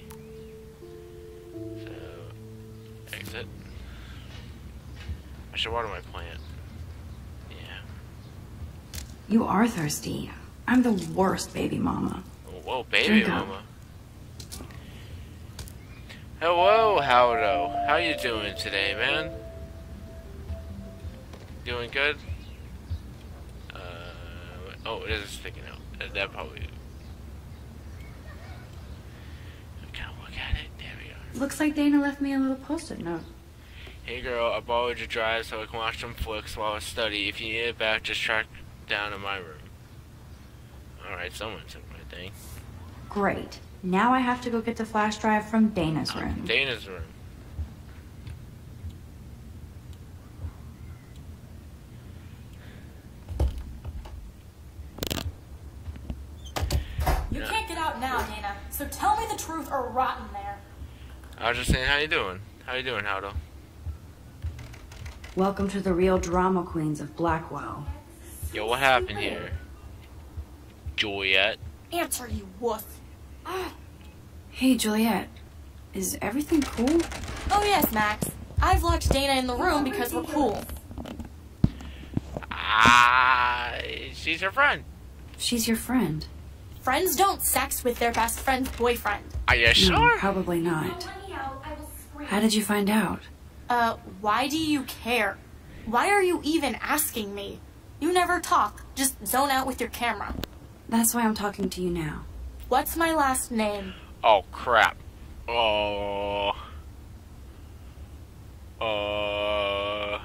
So, exit. I should water my plant. Yeah. You are thirsty. I'm the worst baby mama. Oh, whoa, baby Drink mama. up. Hello, Howdo. How you doing today, man? Doing good? Uh, oh, it is sticking out. That, that probably... Can I look at it? There we are. Looks like Dana left me a little post-it note. Hey girl, I borrowed your drive so I can watch some flicks while I study. If you need it back, just track down in my room. Alright, someone took my thing. Great. Now I have to go get the flash drive from Dana's Oh, room. Dana's room. You Yeah. can't get out now, Dana. So tell me the truth or rot in there. I was just saying, how you doing? How you doing, Howdo? Welcome to the real drama queens of Blackwell. Yo, what happened here? Juliet? Answer, you wuss. Hey, Juliet. Is everything cool? Oh yes, Max. I've locked Dana in the room because we're cool. Ah, she's your friend. She's your friend. Friends don't sex with their best friend's boyfriend. Are you No, sure? probably not. How did you find out? Uh, why do you care? Why are you even asking me? You never talk. Just zone out with your camera. That's why I'm talking to you now. What's my last name? Oh, crap. Oh. Uh.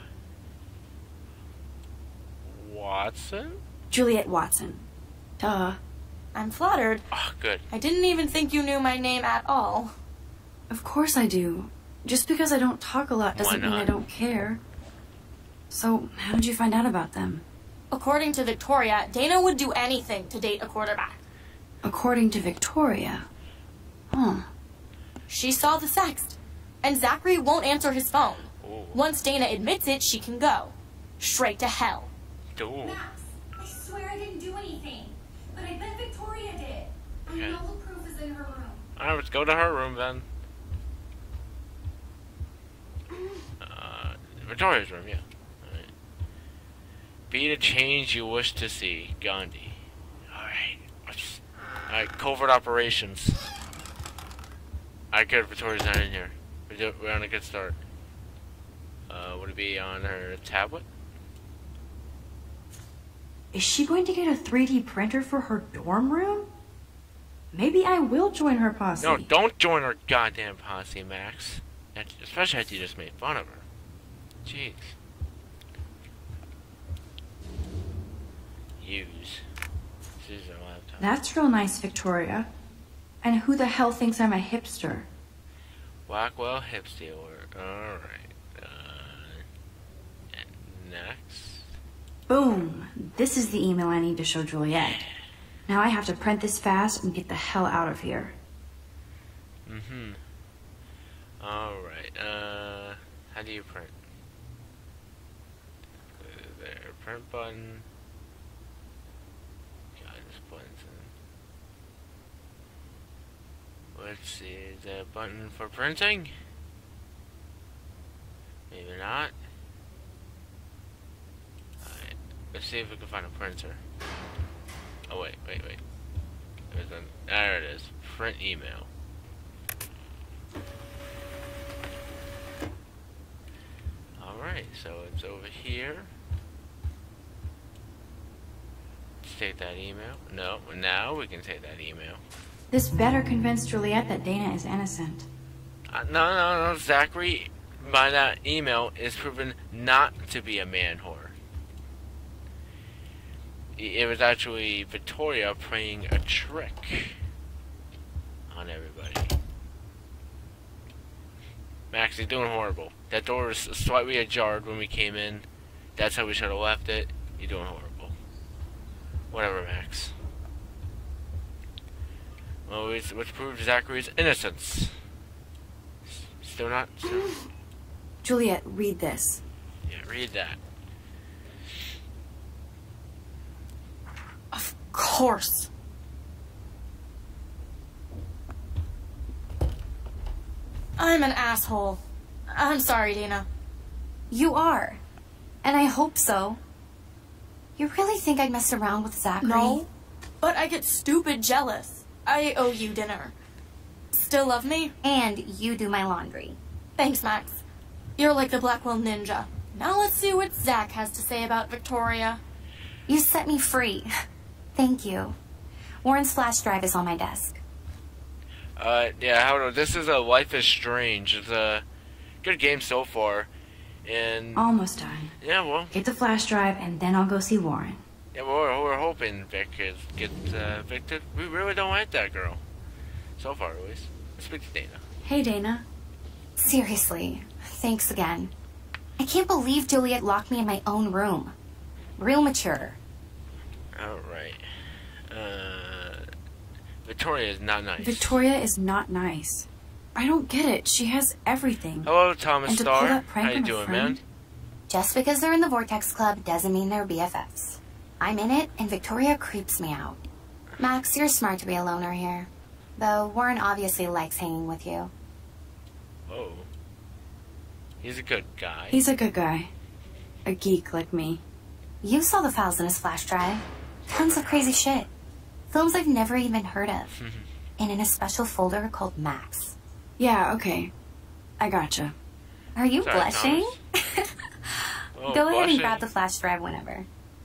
Watson? Juliet Watson. Duh. I'm flattered. Oh, good. I didn't even think you knew my name at all. Of course I do. Just because I don't talk a lot doesn't Why mean I not? don't care. So, how did you find out about them? According to Victoria, Dana would do anything to date a quarterback. According to Victoria. Huh. She saw the sext. And Zachary won't answer his phone. Ooh. Once Dana admits it, she can go. Straight to hell. Ooh. Max, I swear I didn't do anything. But I bet Victoria did. Okay. And all the proof is in her room. Alright, let's go to her room then. Uh, Victoria's room, yeah. Alright. Be the change you wish to see, Gandhi. Alright, covert operations. Alright, good. Victoria's not in here. We're, do we're on a good start. Uh, would it be on her tablet? Is she going to get a three D printer for her dorm room? Maybe I will join her posse. No, don't join her goddamn posse, Max. Especially after you just made fun of her. Jeez. Use. This is her laptop. That's real nice, Victoria. And who the hell thinks I'm a hipster? Blackwell hip stealer. Alright. Uh, next. Boom! This is the email I need to show Juliet. Now I have to print this fast and get the hell out of here. Mm-hmm. Alright, uh, how do you print? There, print button. God, this button's in. Let's see, is there a button for printing? Maybe not. Alright, let's see if we can find a printer. Oh, wait, wait, wait. There's a, there it is. Print email. Alright, so it's over here. Let's take that email. No, now we can take that email. This better convince Juliet that Dana is innocent. Uh, no, no, no, Zachary, by that email, is proven not to be a man whore. It was actually Victoria playing a trick on everybody. Max, you're doing horrible. That door was slightly ajar when we came in. That's how we should have left it. You're doing horrible. Whatever, Max. Well, let's, let's prove Zachary's innocence. Still not? Still. Juliet, read this. Yeah, read that. Of course. I'm an asshole. I'm sorry, Dana. You are. And I hope so. You really think I'd mess around with Zachary? No, but I get stupid jealous. I owe you dinner. Still love me? And you do my laundry. Thanks, Max. You're like the Blackwell Ninja. Now let's see what Zach has to say about Victoria. You set me free. Thank you. Warren's flash drive is on my desk. Uh, yeah, how this is a Life is Strange. It's a good game so far, and almost done. Yeah, well, get the flash drive, and then I'll go see Warren. Yeah, well, we're, we're hoping Vic is, gets uh, evicted. We really don't like that girl, so far at least. Let's speak to Dana. Hey, Dana. Seriously, thanks again. I can't believe Juliet locked me in my own room. Real mature. All right. Uh, Victoria is not nice. Victoria is not nice. I don't get it. She has everything. Hello, Thomas and to Starr. pull that prank How you on a doing, friend? man? Just because they're in the Vortex Club doesn't mean they're B F Fs. I'm in it, and Victoria creeps me out. Max, you're smart to be a loner here. Though Warren obviously likes hanging with you. Oh. He's a good guy. He's a good guy. A geek like me. You saw the files in his flash drive. Tons of crazy shit. Films I've never even heard of. And in a special folder called Max. Yeah, okay. I gotcha. Are you Sorry, blushing? Oh, Go ahead blushing. and grab the flash drive whenever.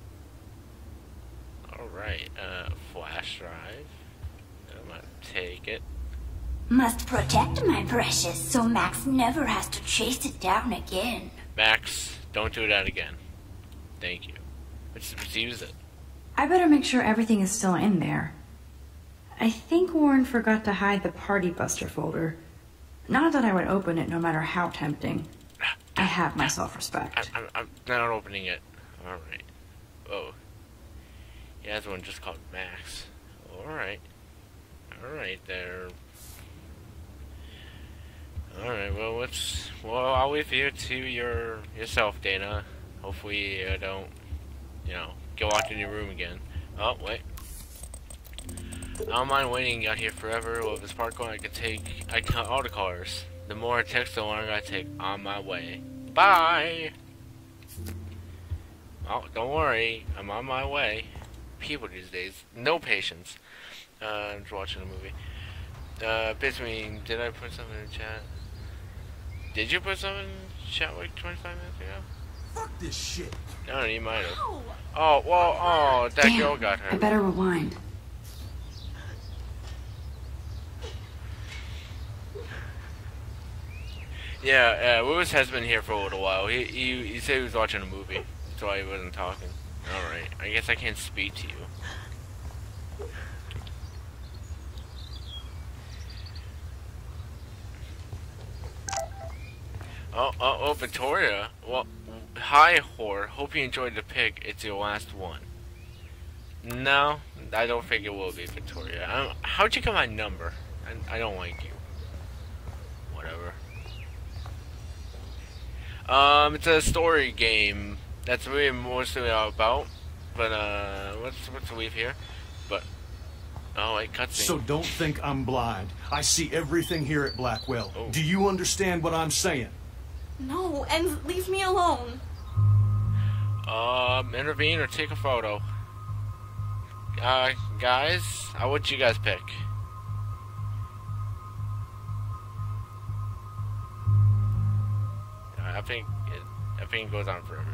Alright, uh, flash drive. I'm gonna take it. Must protect my precious so Max never has to chase it down again. Max, don't do that again. Thank you. Let's, let's use it. I better make sure everything is still in there. I think Warren forgot to hide the Party Buster folder. Not that I would open it no matter how tempting. I have my self-respect. I'm, I'm not opening it. Alright. Oh. He has one just called Max. Alright. Alright there. Alright, well, let's... Well, I'll leave you to your yourself, Dana. Hopefully you don't, you know, get locked in your room again. Oh, wait. I don't mind waiting out here forever. Well, if this part going, I can take I can all the cars. The more it takes, the longer I take on my way. Bye! Oh, don't worry. I'm on my way. People these days, no patience. Uh, I'm just watching a movie. Uh, basically, did I put something in the chat? Did you put something in the chat like twenty-five minutes ago? Fuck this shit. No, you might have. Oh, well, oh, that Damn, girl got hurt. I better rewind. Yeah, uh, Lewis has been here for a little while. He, he, he said he was watching a movie. That's why he wasn't talking. Alright, I guess I can't speak to you. Oh, oh, oh, Victoria. Well, hi, whore. Hope you enjoyed the pic. It's your last one. No, I don't think it will be, Victoria. I don't, how'd you get my number? I, I don't like you. Whatever. Um, it's a story game. That's really mostly all about. But, uh, what's, what's the leave here? But, oh, wait, cutscene. So don't think I'm blind. I see everything here at Blackwell. Oh. Do you understand what I'm saying? No, and leave me alone. Um, intervene or take a photo. Uh, guys, uh, what you guys pick? I think it, I think it goes on forever.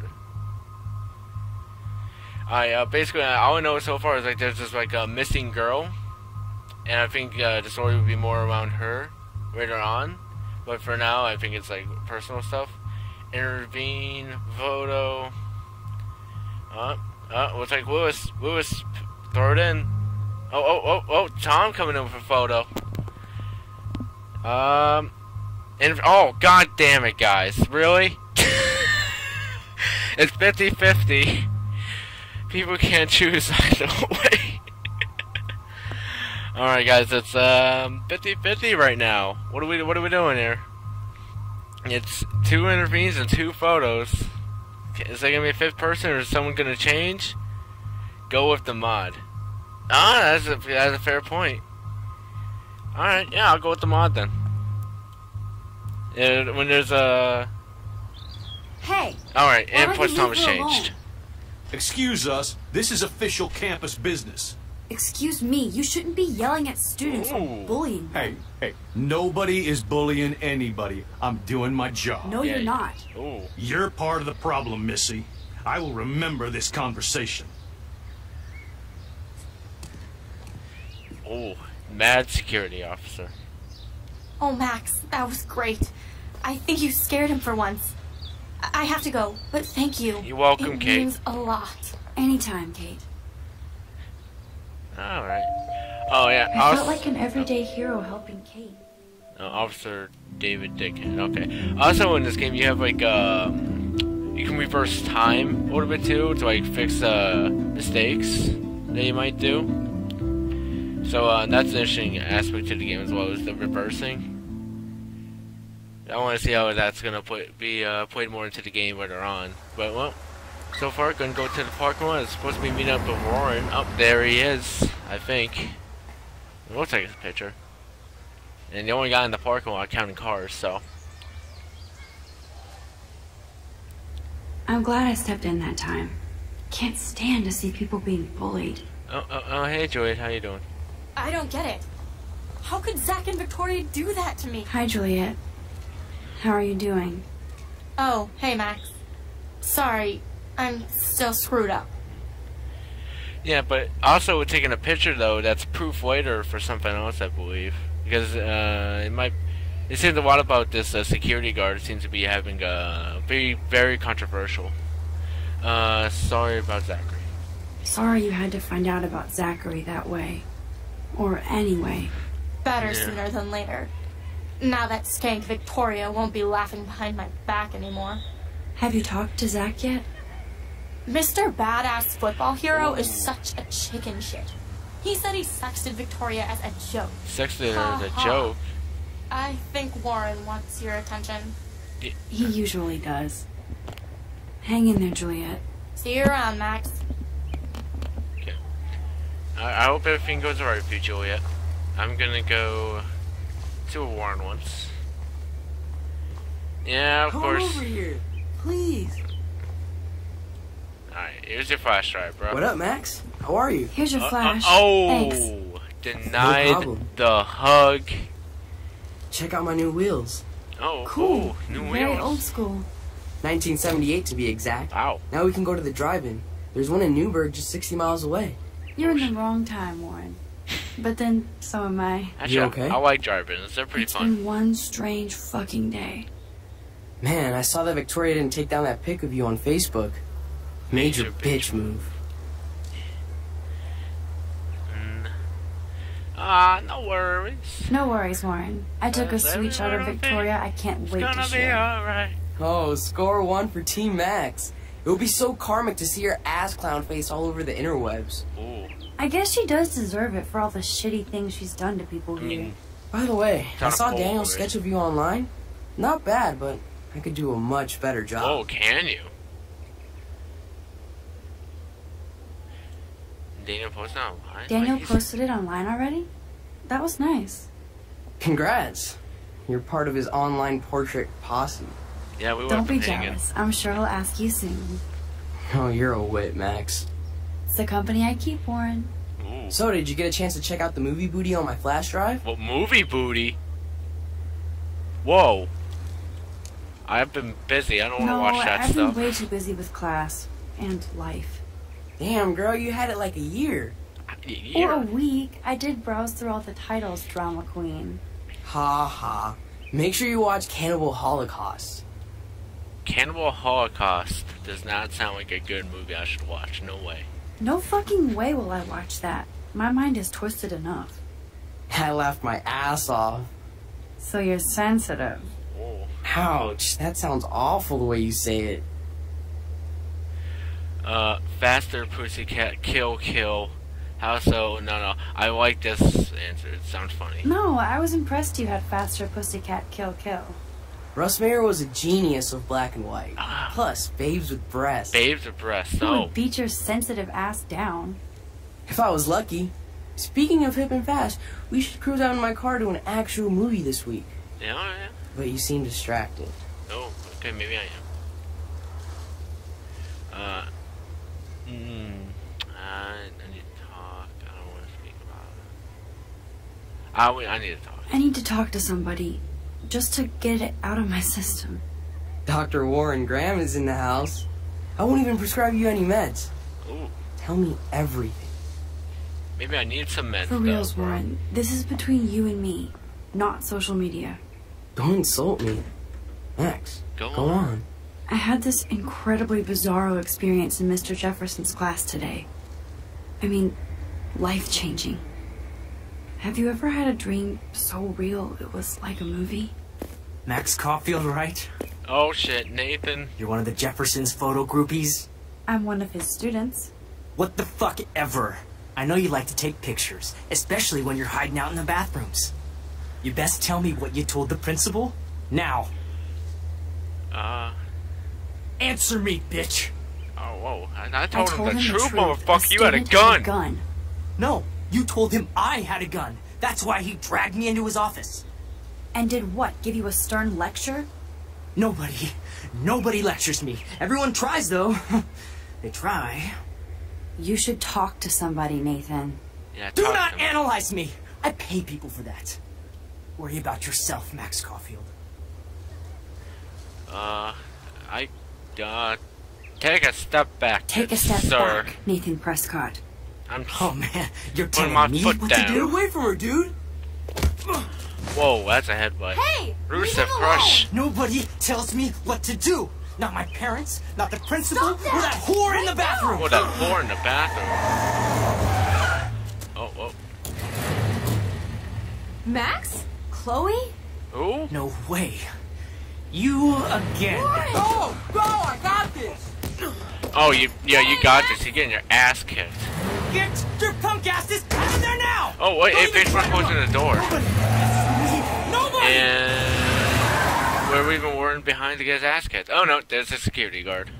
I uh, basically all I know so far is like there's this like a missing girl, and I think uh, the story would be more around her later on. But for now, I think it's like personal stuff. Intervene, photo. Uh, uh, looks like Lewis. Lewis, throw it in. Oh, oh, oh, oh! Tom coming in with a photo. Um, and oh, god damn it, guys! Really? It's fifty fifty. People can't choose either way. Alright guys, it's um fifty fifty right now. What are we what are we doing here? It's two intervenes and two photos. Is there gonna be a fifth person or is someone gonna change? Go with the mod. Ah, that's a that's a fair point. Alright, yeah, I'll go with the mod then. Uh, when there's a Hey. Alright, and plus Tom has changed. Excuse us, this is official campus business. Excuse me, you shouldn't be yelling at students or bullying. Hey, hey, nobody is bullying anybody. I'm doing my job. No, you're not. Ooh. You're part of the problem, Missy. I will remember this conversation. Oh, mad security officer. Oh, Max, that was great. I think you scared him for once. I have to go, but thank you. You're welcome, it Kate. It means a lot. Anytime, Kate. Alright. Oh, yeah. I I'll felt like an everyday hero helping Kate. Uh, Officer David Dickon. Okay. Also, in this game, you have like um, you can reverse time a little bit too to like fix uh mistakes that you might do. So uh, that's an interesting aspect to the game as well, is the reversing. I want to see how that's gonna put be uh, played more into the game later on. But well, so far, gonna go to the parking lot. It's supposed to be meeting up with Warren. Up oh, there he is, I think. It looks like it's a picture. And the only guy in the parking lot counting cars, so. I'm glad I stepped in that time. Can't stand to see people being bullied. Oh, oh, oh hey Juliet, how you doing? I don't get it. How could Zach and Victoria do that to me? Hi, Juliet. How are you doing? Oh, hey, Max. Sorry, I'm still screwed up. Yeah, but also taking a picture, though, that's proof later for something else, I believe. Because uh, it might... It seems a lot about this uh, security guard. It seems to be having a very, very controversial. Uh, sorry about Zachary. Sorry you had to find out about Zachary that way. Or anyway. Better Yeah. sooner than later. Now that skank Victoria won't be laughing behind my back anymore. Have you talked to Zach yet? Mister Badass Football Hero is such a chicken shit. He said he sexted Victoria as a joke. Sexted Ha, as a ha. joke? I think Warren wants your attention. Yeah. He usually does. Hang in there, Juliet. See you around, Max. Okay. I, I hope everything goes alright for you, Juliet. I'm gonna go to a Warren once. Yeah, of Come course. over here, please. Alright, here's your flash drive, bro. What up, Max? How are you? Here's your Uh, flash. uh, oh, Thanks. Denied No the hug. Check out my new wheels. Oh, Cool. oh, new Very wheels. old school. nineteen seventy-eight to be exact. Wow. Now we can go to the drive-in. There's one in Newburgh just sixty miles away. You're in the wrong time, Warren. But then, so am I. Actually, You okay? I, I like drive-ins. They're pretty It's fun. been one strange fucking day. Man, I saw that Victoria didn't take down that pic of you on Facebook. Major, Major bitch, bitch move. Ah, no worries. No worries, Warren. I took a Yes, sweet shot of everything Victoria I can't It's wait to gonna be share. alright. Oh, score one for Team Max. It would be so karmic to see her ass clown face all over the interwebs. Ooh. I guess she does deserve it for all the shitty things she's done to people I here. mean, By the way, It's I on a saw poll Daniel's already. sketch of you online. Not bad, but I could do a much better job. oh, can you? Daniel posted online? Daniel Like, he's- posted it online already? That was nice. Congrats. You're part of his online portrait posse. Yeah, we Don't would be jealous. I'm sure he'll ask you soon. Oh, you're a wit, Max. It's the company I keep, Warren. Ooh. So, did you get a chance to check out the movie booty on my flash drive? What movie booty? Whoa. I've been busy. I don't want to No, watch that I've stuff. been way too busy with class and life. Damn, girl, you had it like a year. Or a week. I did browse through all the titles, Drama Queen. Ha ha. Make sure you watch Cannibal Holocaust. Cannibal Holocaust does not sound like a good movie I should watch. No way. No fucking way will I watch that. My mind is twisted enough. I laughed my ass off. So you're sensitive. Oh. Ouch, that sounds awful the way you say it. Uh, Faster Pussycat Kill Kill. How so? No, no. I like this answer. It sounds funny. No, I was impressed you had Faster Pussycat Kill Kill. Russ Meyer was a genius of black and white. Ah. Plus, babes with breasts. Babes of breasts. He Oh. would beat your sensitive ass down. If I was lucky. Speaking of hip and fast, we should cruise out in my car to an actual movie this week. Yeah, yeah. But you seem distracted. Oh, okay. Maybe I am. Uh. Hmm. I, I need to talk. I don't want to speak about it. I, wait, I need to talk. I need to talk to somebody. Just to get it out of my system. Doctor Warren Graham is in the house. I won't even prescribe you any meds. Ooh. Tell me everything. Maybe I need some meds. For though, reals, bro. Warren. This is between you and me, not social media. Don't insult me. Max, Go go on. on. I had this incredibly bizarro experience in Mister Jefferson's class today. I mean, life-changing. Have you ever had a dream so real it was like a movie? Max Caulfield, right? Oh shit, Nathan. You're one of the Jefferson's photo groupies? I'm one of his students. What the fuck ever? I know you like to take pictures, especially when you're hiding out in the bathrooms. You best tell me what you told the principal. Now. Uh. Answer me, bitch. Oh, whoa. I, I told, I told him the him the truth, truth. motherfucker. A You had a student gun. gun. No, you told him I had a gun. That's why he dragged me into his office. And did what? Give you a stern lecture? Nobody, nobody lectures me. Everyone tries, though. They try. You should talk to somebody, Nathan. Yeah, Do talk not to me. analyze me. I pay people for that. Worry about yourself, Max Caulfield. Uh, I, uh, take a step back. Take a step sir. back, Nathan Prescott. I'm Oh man, you're putting telling my me foot what down. to do? Get away from her, dude. Whoa, that's a headbutt. Hey, Rusev leave him Crush. Nobody tells me what to do. Not my parents, not the principal, Stop that! or that whore in the Right bathroom. Oh, that whore in the bathroom. Oh, oh. Max? Chloe? Who? No way. You again. Go! Go! I got this! Oh, you, yeah, you got this. You're getting your ass kicked. Get your punk asses out of there now! Oh, wait, Don't hey, even Facebook try to- closing the door. Nobody! Nobody! And where we even weren't behind to get his ass kicked. Oh, no, there's a security guard.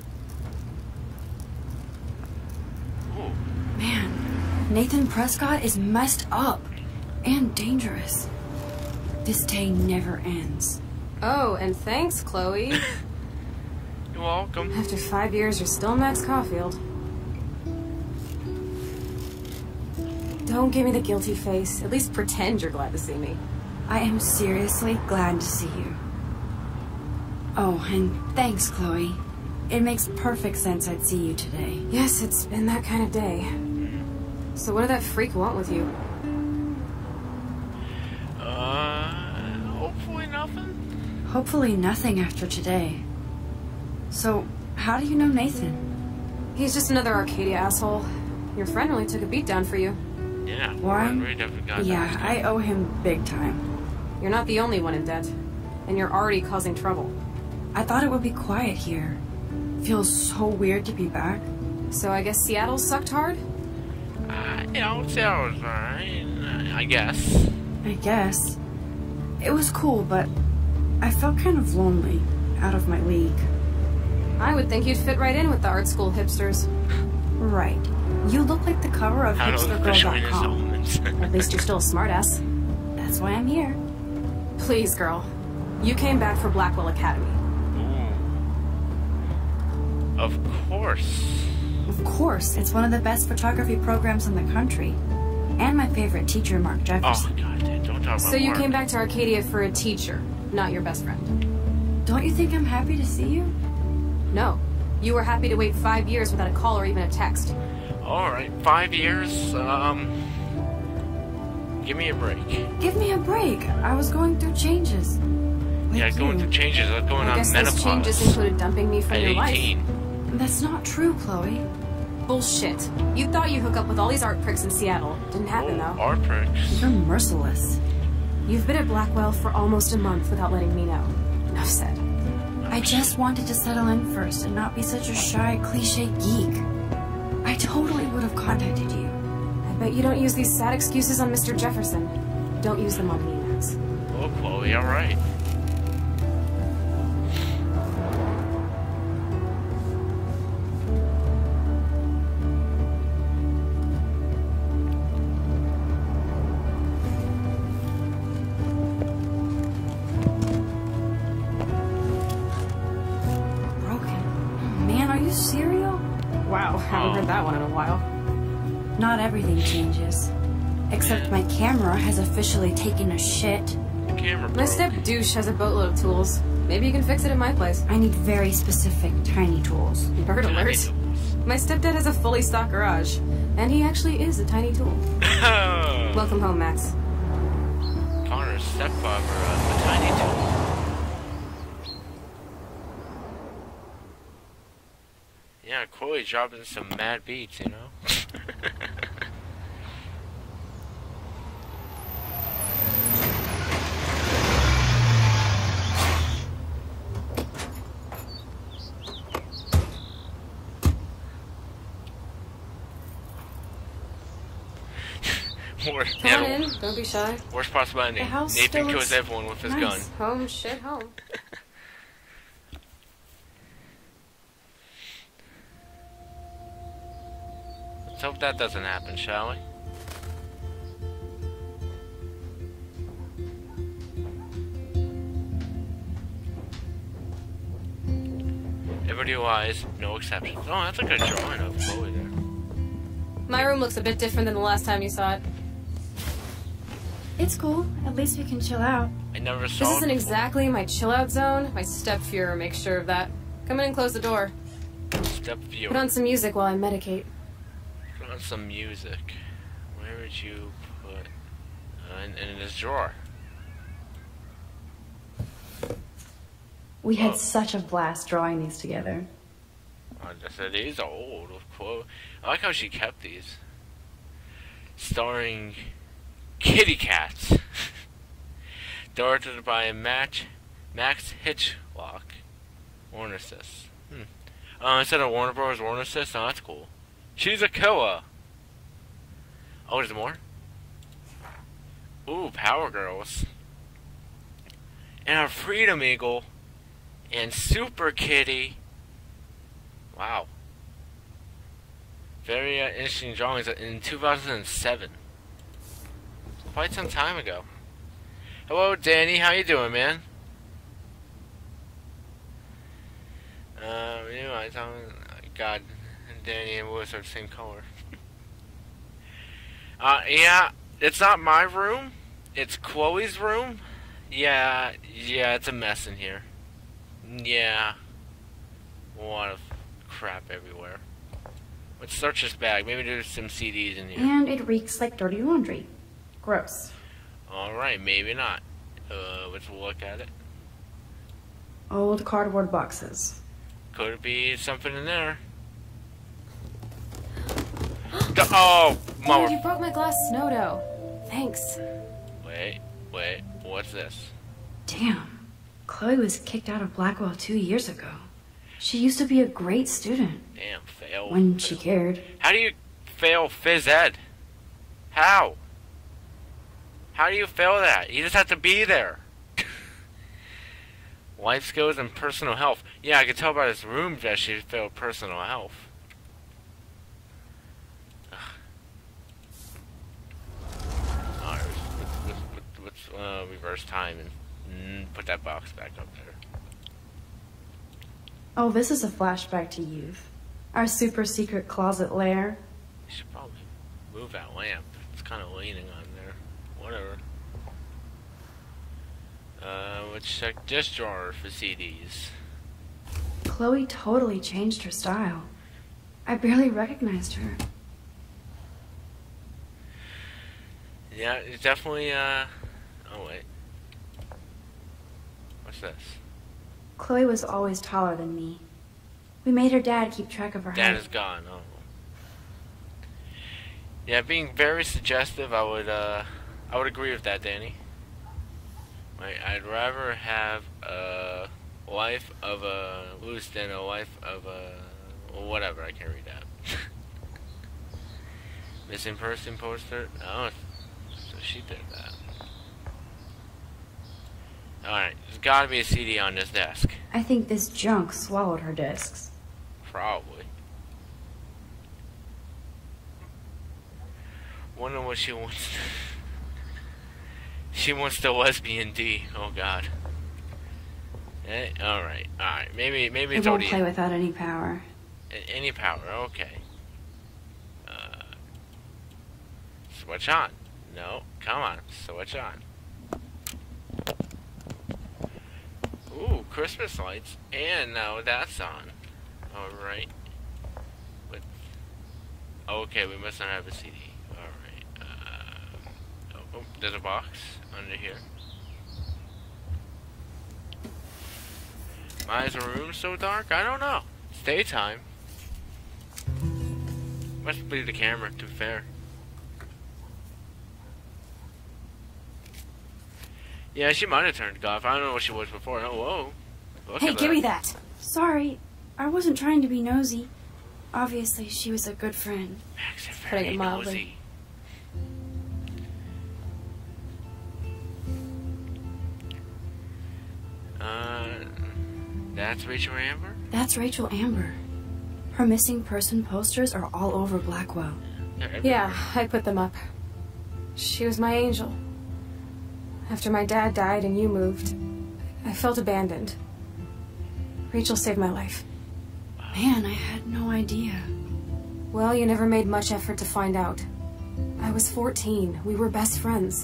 Ooh. Man, Nathan Prescott is messed up and dangerous. This day never ends. Oh, and thanks, Chloe. You're welcome. After five years, you're still Max Caulfield. Don't give me the guilty face. At least pretend you're glad to see me. I am seriously glad to see you. Oh, and thanks, Chloe. It makes perfect sense I'd see you today. Yes, it's been that kind of day. So what did that freak want with you? Uh, hopefully nothing. Hopefully nothing after today. So, how do you know Nathan? He's just another Arcadia asshole. Your friend really took a beat down for you. Yeah, Warren? Really definitely got Yeah, that. I owe him big time. You're not the only one in debt. And you're already causing trouble. I thought it would be quiet here. Feels so weird to be back. So I guess Seattle sucked hard? Uh, you know, Seattle was fine, I guess. I guess. It was cool, but I felt kind of lonely, out of my league. I would think you'd fit right in with the art school hipsters. Right. You look like the cover of hipster girl dot com. At least you're still a smartass. That's why I'm here. Please, girl. You came back for Blackwell Academy. Ooh. Of course. Of course. It's one of the best photography programs in the country. And my favorite teacher, Mark Jefferson. Oh, God, dude, don't talk about So you Mark. came back to Arcadia for a teacher, not your best friend. Don't you think I'm happy to see you? No. You were happy to wait five years without a call or even a text. Alright, five years, um... give me a break. Give me a break. I was going through changes. Like yeah, going you. through changes. I was going I on guess menopause. those changes included dumping me from at your eighteen. life. That's not true, Chloe. Bullshit. You thought you'd hook up with all these art pricks in Seattle. Didn't happen, oh, though. Art pricks. You're merciless. You've been at Blackwell for almost a month without letting me know. Enough said. I just wanted to settle in first and not be such a shy, cliche geek. I totally would have contacted you. I bet you don't use these sad excuses on Mister Jefferson. Don't use them on me, Max. Oh, Chloe, alright. Wow, haven't heard that one in a while. Not everything changes. Except my camera has officially taken a shit. The camera broke. My step douche has a boatload of tools. Maybe you can fix it at my place. I need very specific tiny tools. Bird alert. My stepdad has a fully stocked garage. And he actually is a tiny tool. Welcome home, Max. Connor's stepfather, uh, a tiny tool. Yeah, Chloe dropping some mad beats, you know? Worst, Come on yeah, in, don't be shy. Worst possible ending. The house Nathan still kills looks everyone with his nice. gun. Home, shit, home. Let's hope that doesn't happen, shall we? Everybody wise, no exceptions. Oh, that's a good drawing of Chloe there. My room looks a bit different than the last time you saw it. It's cool. At least we can chill out. I never saw This it isn't before. exactly my chill-out zone. My step-fuhrer makes sure of that. Come in and close the door. Step view. Put on some music while I medicate. Put on some music. Where would you put... Uh, in, in this drawer. We had Oh. such a blast drawing these together. I just said these are old, of course. I like how she kept these. Starring Kitty Cats. Directed by Max, Max Hitchlock. Warner Sis. Hmm. Uh, instead of Warner Bros. Warner Sis, oh, that's cool. She's a killer. Oh, there's more? Ooh, Power Girls. And a Freedom Eagle. And Super Kitty. Wow. Very uh, interesting drawings in two thousand seven. Quite some time ago. Hello, Danny. How you doing, man? Um, you know, I thought, God, Danny and Willis are the same color. Uh, yeah, it's not my room. It's Chloe's room. Yeah, yeah, it's a mess in here. Yeah. A lot of crap everywhere. Let's search this bag. Maybe there's some C Ds in here. And it reeks like dirty laundry. Gross. Alright, maybe not. Uh, let's look at it. Old cardboard boxes. Could be something in there. The, oh, Oh, mother. you broke my glass snow dough. Thanks. Wait, wait, what's this? Damn. Chloe was kicked out of Blackwell two years ago. She used to be a great student. Damn, fail. When she cared. How do you fail phys ed? How? How do you fail that? You just have to be there. Life skills and personal health. Yeah, I can tell by this room that she failed personal health. Alright, let's, let's, let's, let's uh, reverse time and mm, put that box back up there. Oh, this is a flashback to youth. Our super secret closet lair. You should probably move that lamp. It's kind of leaning on there. Whatever. Uh, let's check this drawer for C Ds. Chloe totally changed her style. I barely recognized her. Yeah, it's definitely, uh... oh, wait. What's this? Chloe was always taller than me. We made her dad keep track of her Dad height. is gone, oh. Yeah, being very suggestive, I would, uh... I would agree with that, Danny. Right, I'd rather have a life of a loose than a life of a... whatever, I can't read that. Missing person poster? Oh, so she did that. Alright, there's gotta be a C D on this desk. I think this junk swallowed her discs. Probably. Wonder what she wants. She wants the lesbian D. Oh god. Eh, alright, alright. Maybe maybe It it's won't already play without any power. a- any power, okay. Uh, switch on. No, come on, switch on. Ooh, Christmas lights. And now that's on. Alright. But okay, we must not have a C D. Alright. Uh, oh, oh, there's a box under here. Why is the room so dark? I don't know. It's daytime. Must be the camera, to be fair. Yeah, she might have turned off. I don't know what she was before. Oh, whoa. Look Hey, at give that. me that. Sorry, I wasn't trying to be nosy. Obviously, she was a good friend. Very Putting it mildly. nosy. Uh, that's Rachel Amber? That's Rachel Amber. Her missing person posters are all over Blackwell. Yeah, I put them up. She was my angel. After my dad died and you moved, I felt abandoned. Rachel saved my life. Man, I had no idea. Well, you never made much effort to find out. I was fourteen. We were best friends.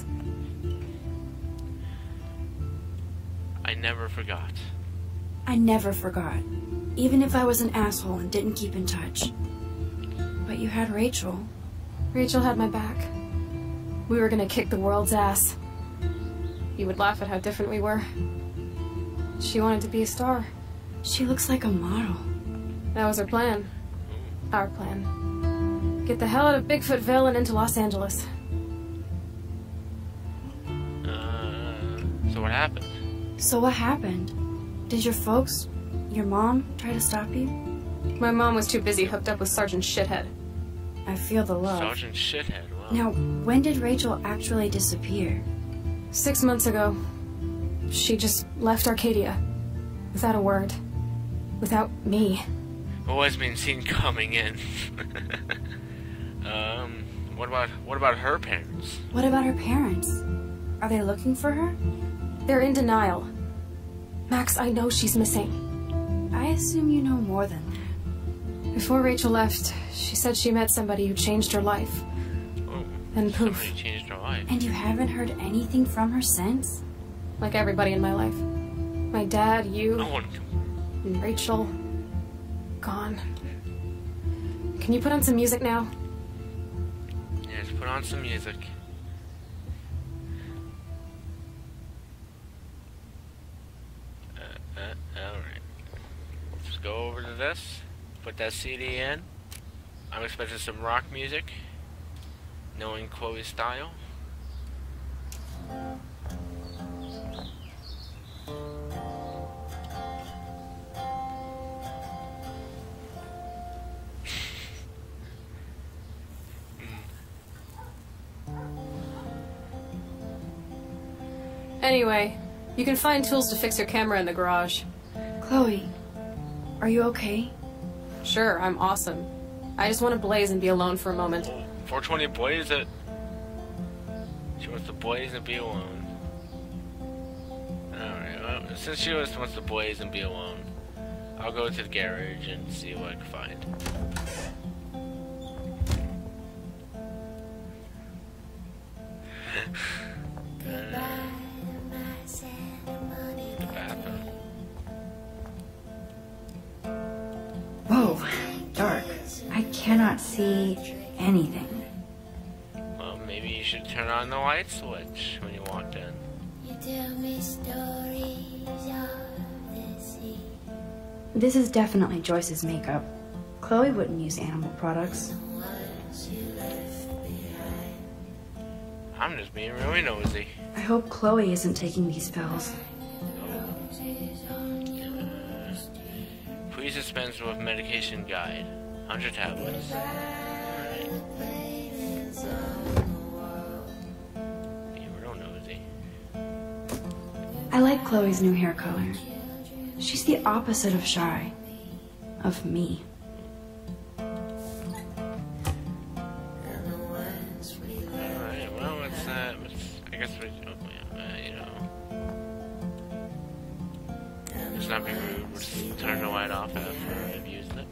I never forgot. I never forgot. Even if I was an asshole and didn't keep in touch. But you had Rachel. Rachel had my back. We were gonna kick the world's ass. You would laugh at how different we were. She wanted to be a star. She looks like a model. That was her plan. Our plan. Get the hell out of Bigfootville and into Los Angeles. Uh, so what happened? So what happened? Did your folks, your mom, try to stop you? My mom was too busy hooked up with Sergeant Shithead. I feel the love. Sergeant Shithead, wow. Now, when did Rachel actually disappear? Six months ago. She just left Arcadia. Without a word. Without me. Always been seen coming in. um, what about what about her parents? What about her parents? Are they looking for her? They're in denial. Max, I know she's missing. I assume you know more than that. Before Rachel left, she said she met somebody who changed her life. Oh. And poof. Somebody changed her life. And you haven't heard anything from her since? Like everybody in my life. My dad, you, I want to... and Rachel. Gone. Can you put on some music now? Yeah, just put on some music. Uh, uh, alright. Let's go over to this. Put that C D in. I'm expecting some rock music. Knowing Chloe's style. Anyway, you can find tools to fix your camera in the garage. Chloe, are you okay? Sure, I'm awesome. I just want to blaze and be alone for a moment. four twenty blaze it. She wants to blaze and be alone. Alright, well, since she just wants to blaze and be alone, I'll go to the garage and see what I can find. Whoa, dark. I cannot see anything. Well, maybe you should turn on the light switch when you walked in. You tell me stories of the sea. This is definitely Joyce's makeup. Chloe wouldn't use animal products. I'm just being really nosy. I hope Chloe isn't taking these pills. Please dispense with medication guide. one hundred tablets. Alright. Being real nosy. I like Chloe's new hair color. She's the opposite of shy. Of me. Alright, well, what's that? What's, I guess we, oh, yeah, you know. It's not being rude, we'll just turn the light off after I've used it.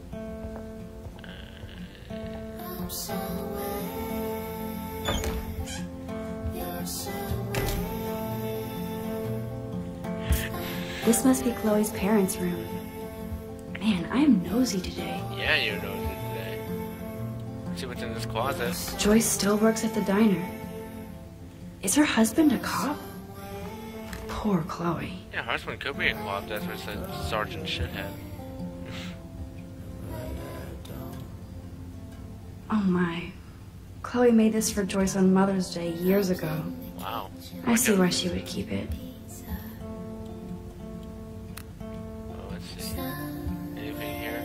This must be Chloe's parents' room. Man, I am nosy today. Yeah, you're nosy today. Let's see what's in this closet. Joyce still works at the diner. Is her husband a cop? Poor Chloe. Yeah, her husband could be a cop, that's what it said Sergeant Shithead. Oh my. Chloe made this for Joyce on Mother's Day years ago. Wow. I see why she would keep it. Oh, let's see. Anything here?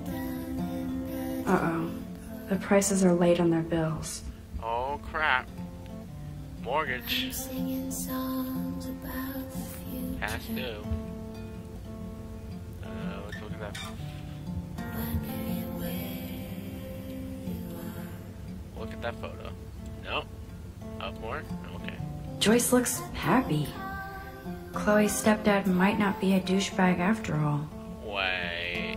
Uh-oh. The prices are late on their bills. Oh, crap. Mortgage. Past due. Uh, let's look at that. Look at that photo. No. Up more? Okay. Joyce looks happy. Chloe's stepdad might not be a douchebag after all. Wait.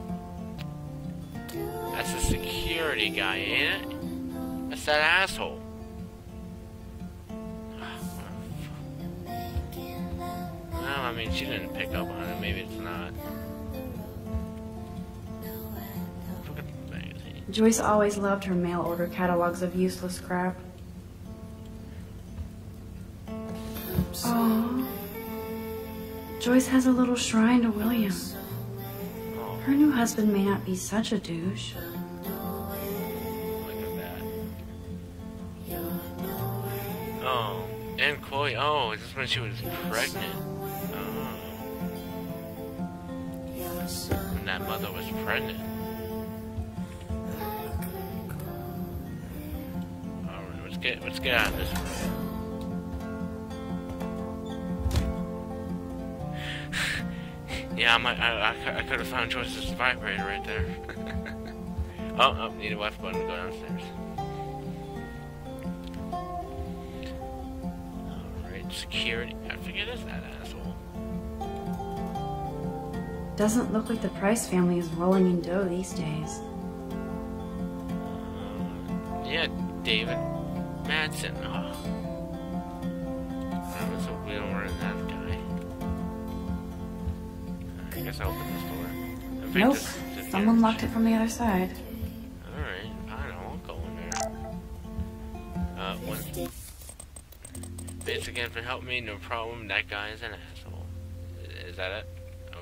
That's a security guy, ain't it? That's that asshole. Well, I mean, she didn't pick up on it. Maybe it's not. Look at the magazine. Joyce always loved her mail order catalogs of useless crap. Oh, Joyce has a little shrine to William. Her new husband may not be such a douche. Look at that. Oh, and Chloe. Oh, is this when she was pregnant? Oh. When that mother was pregnant. Alright, let's get let's get out of this room. Yeah, I might. I, I, I could have found Joyce's vibrator right there. oh, oh, need a left button to go downstairs. Alright, security. I forget is that asshole. Doesn't look like the Price family is rolling in dough these days. Uh, yeah, David. Madsen. Oh. Alright, let's hope we don't run into that guy. I guess I'll open this door. I think Nope. this, this Someone locked it from the other side. Alright, I don't know. I'll go in there. Uh, one. Thanks again for helping me. No problem. That guy is an asshole. Is that it?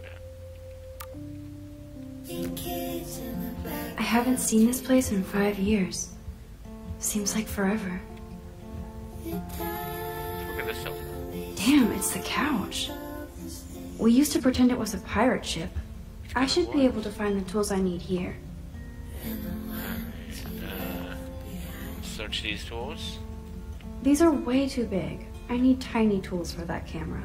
Okay. I haven't seen this place in five years. Seems like forever. Look at this sofa. Damn, it's the couch. We used to pretend it was a pirate ship. I should be able to find the tools I need here. Uh, search these tools. These are way too big. I need tiny tools for that camera.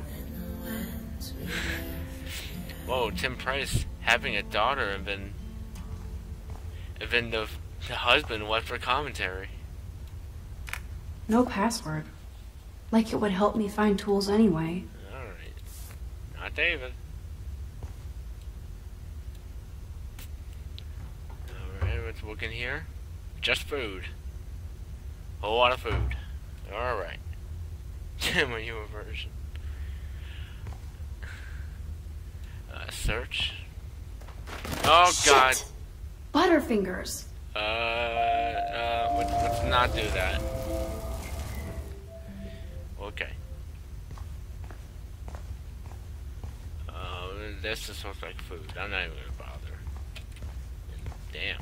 Whoa, Tim Price having a daughter and then, and then the, the husband left for commentary. No password. Like it would help me find tools anyway. Alright. Not David. Alright, let's look in here. Just food. A whole lot of food. Alright. My newer version. Uh, search. Oh Shit! god. Butterfingers. Uh, uh, let's, let's not do that. Okay. Uh, this just looks like food. I'm not even gonna bother. Damn.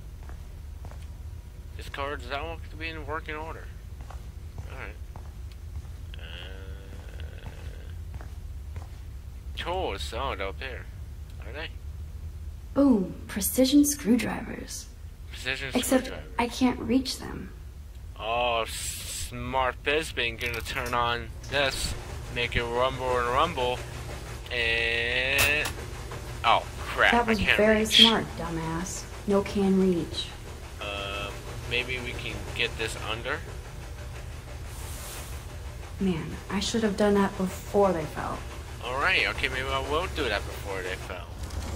This card does not look to be in working order. Alright. Uh, tools. Oh, they're up there. Are they? Boom. Precision screwdrivers. Precision Except screwdriver. I can't reach them. Oh, smart Bisping gonna turn on this, make it rumble and rumble, and oh crap! That was I can't very reach. smart, dumbass. No can reach. Uh, maybe we can get this under. Man, I should have done that before they fell. All right, okay, maybe I will do that before they fell.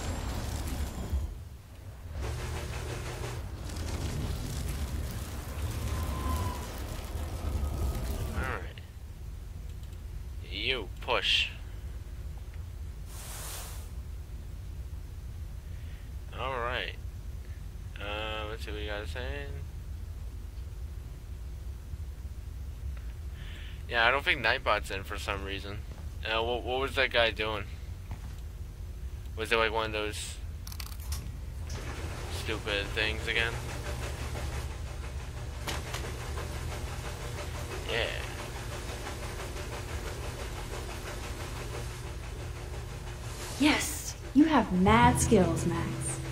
You push. Alright. Uh, let's see what you guys saying. Yeah, I don't think Nightbot's in for some reason. Uh, what, what was that guy doing? Was it like one of those stupid things again? Yeah. Yes, you have mad skills, Max.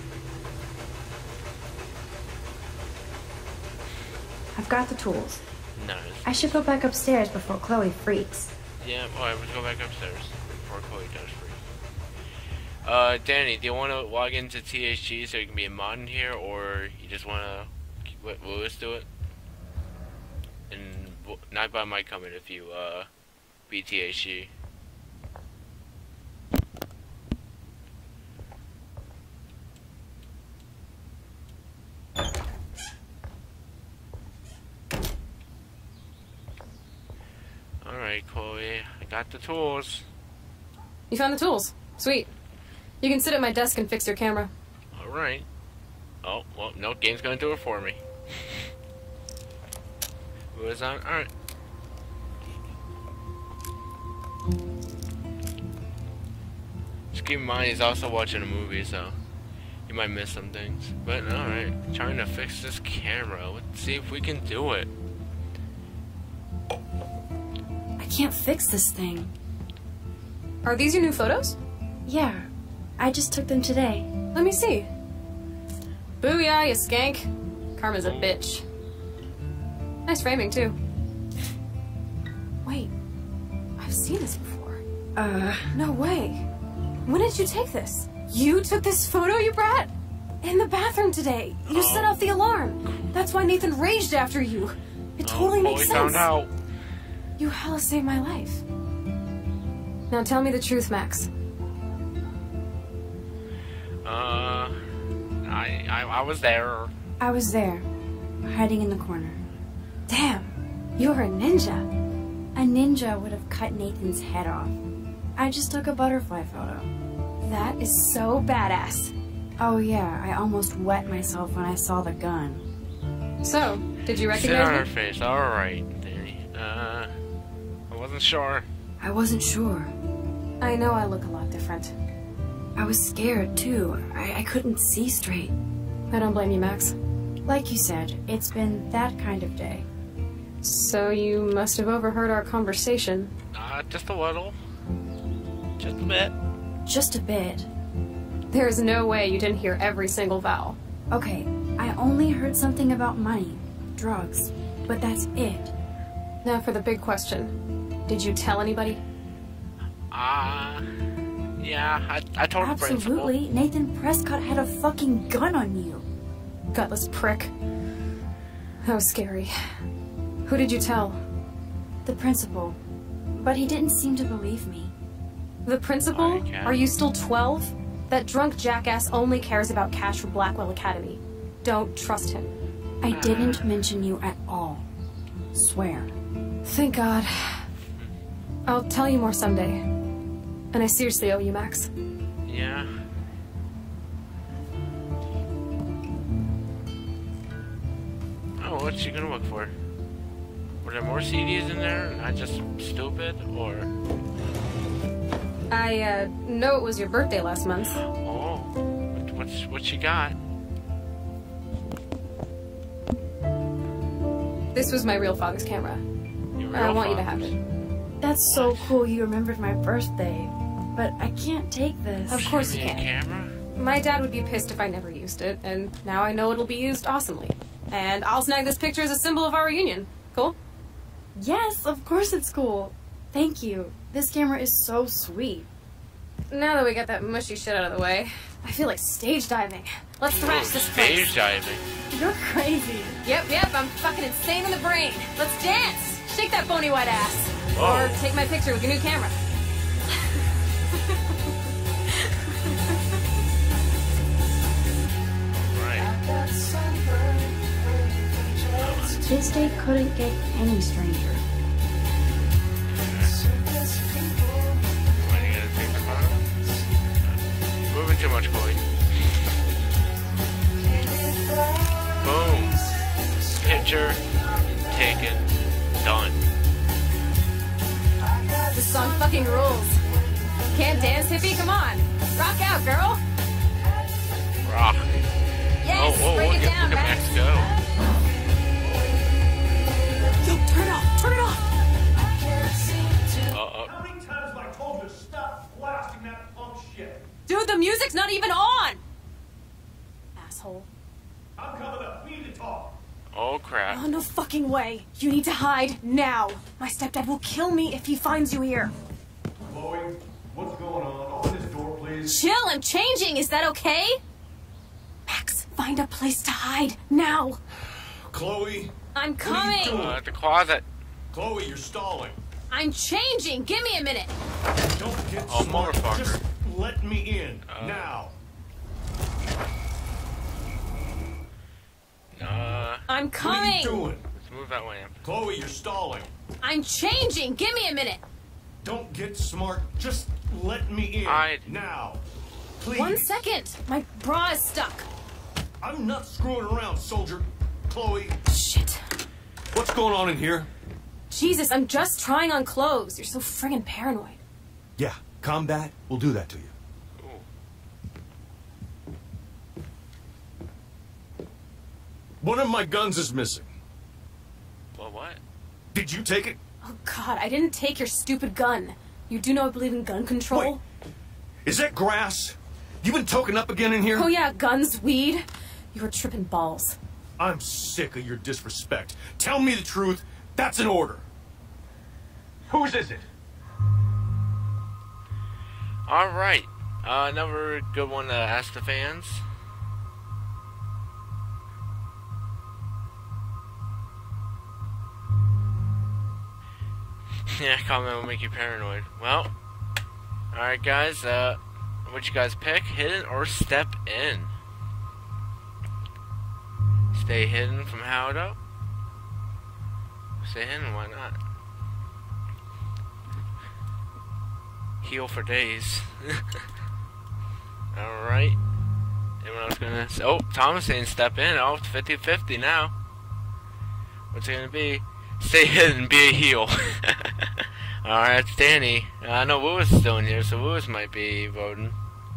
I've got the tools. Nice. I should go back upstairs before Chloe freaks. Yeah, alright, let's go back upstairs before Chloe does freak. Uh, Danny, do you want to log into T H G so you can be a mod in here, or you just want to let Lewis do it? And Nightbot might come in if you, uh, be T H G. Alright, Chloe, I got the tools. You found the tools. Sweet. You can sit at my desk and fix your camera. Alright. Oh, well, no, game's gonna do it for me. Who is on? Alright. Just keep in mind he's also watching a movie, so you might miss some things. But alright, trying to fix this camera. Let's see if we can do it. I can't fix this thing. Are these your new photos? Yeah, I just took them today. Let me see. Booyah, you skank. Karma's a bitch. Nice framing, too. Wait, I've seen this before. Uh, no way. When did you take this? You took this photo, you brat? In the bathroom today. You oh. set off the alarm. That's why Nathan raged after you. It totally oh, makes we sense. Found out. You hella saved my life. Now tell me the truth, Max. Uh, I, I, I was there. I was there, hiding in the corner. Damn. You're a ninja. A ninja would have cut Nathan's head off. I just took a butterfly photo. That is so badass. Oh yeah, I almost wet myself when I saw the gun. So, did you Sit recognize on me? her face. Alright, Danny. Uh, I wasn't sure. I wasn't sure. I know I look a lot different. I was scared too. I, I couldn't see straight. I don't blame you, Max. Like you said, it's been that kind of day. So you must have overheard our conversation. Uh, just a little. Just a bit. Just a bit. There's no way you didn't hear every single vowel. Okay, I only heard something about money, drugs, but that's it. Now for the big question. Did you tell anybody? Ah, uh, yeah, I, I told the principal. Absolutely. Nathan Prescott had a fucking gun on you. Gutless prick. That was scary. Who did you tell? The principal. But he didn't seem to believe me. The principal? Are you still twelve? That drunk jackass only cares about cash for Blackwell Academy. Don't trust him. I didn't mention you at all. Swear. Thank God. I'll tell you more someday. And I seriously owe you, Max. Yeah. Oh, what's she gonna look for? Were there more C Ds in there and I just stupid, or? I, uh, know it was your birthday last month. Oh, what, what's, what she got? This was my real father's camera. Your real I want father's. you to have it. That's so cool you remembered my birthday. But I can't take this. Of course you Can. can. Camera? My dad would be pissed if I never used it, and now I know it'll be used awesomely. And I'll snag this picture as a symbol of our reunion. Cool? Yes, of course it's cool. Thank you. This camera is so sweet. Now that we got that mushy shit out of the way, I feel like stage diving. Let's thrash this place. Stage diving. You're crazy. Yep, yep, I'm fucking insane in the brain. Let's dance. Shake that bony white ass. Whoa. Or take my picture with your new camera. Right. This day couldn't get any stranger. Are you gonna take the photo? Moving too much, Chloe. Boom. Picture taken. Done. This song fucking rules. Can't dance, hippie? Come on. Rock out, girl. Rock. Yes, oh, whoa, break look it at, down, look at Max. Max go. Yo, turn it off. Turn it off. Uh-oh. How many times have I told you to stop blasting that punk shit? Dude, the music's not even on. Asshole. I'm coming up. We need to talk. Oh, crap. Oh, no fucking way. You need to hide now. My stepdad will kill me if he finds you here. Chloe, what's going on? Open this door, please. Chill, I'm changing. Is that okay? Max, find a place to hide now. Chloe. I'm What are you coming. doing? Uh, at the closet. Chloe, you're stalling. I'm changing. Give me a minute. Don't get Oh, smart. motherfucker. Just let me in. Uh. now. Uh, I'm What are coming. you doing? let's move that way. Chloe, you're stalling. I'm changing. Give me a minute. Don't get smart. Just let me in. Hide. Now. Please. One second. My bra is stuck. I'm not screwing around, soldier. Chloe. Shit. What's going on in here? Jesus, I'm just trying on clothes. You're so friggin' paranoid. Yeah, combat will do that to you. One of my guns is missing. Well, what? Did you take it? Oh, God, I didn't take your stupid gun. You do know I believe in gun control? Wait. Is that grass? You been token up again in here? Oh, yeah, guns, weed. You were tripping balls. I'm sick of your disrespect. Tell me the truth. That's an order. Whose is it? Alright. Uh, another good one to ask the fans. Yeah, comment will make you paranoid. Well, alright guys, uh, what you guys pick? Hidden or step in? Stay hidden from Howdo? Stay hidden, why not? Heal for days. Alright. Anyone else gonna say? Oh, Thomas saying step in. Oh, it's fifty fifty now. What's it gonna be? Stay hidden, be a heel. Alright, it's Danny. I know Lewis is still in here, so Lewis might be voting.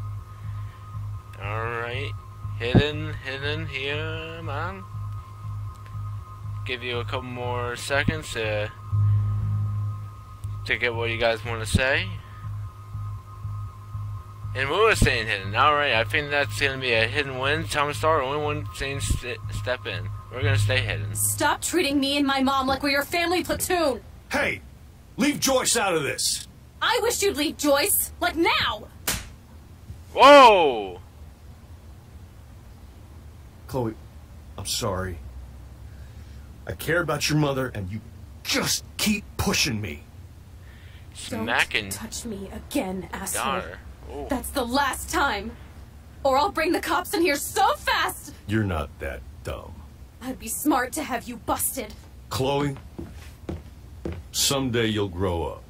Alright. Hidden, hidden here, man. Give you a couple more seconds to, to get what you guys want to say. And Lewis saying hidden. Alright, I think that's going to be a hidden win. Thomas Star, only one saying st step in. We're going to stay hidden. Stop treating me and my mom like we're your family platoon! Hey! Leave Joyce out of this! I wish you'd leave Joyce! Like now! Whoa! Chloe, I'm sorry. I care about your mother, and you just keep pushing me. Smacking. Don't touch me again, asshole. Daughter. Ooh. That's the last time. Or I'll bring the cops in here so fast! You're not that dumb. I'd be smart to have you busted. Chloe, someday you'll grow up.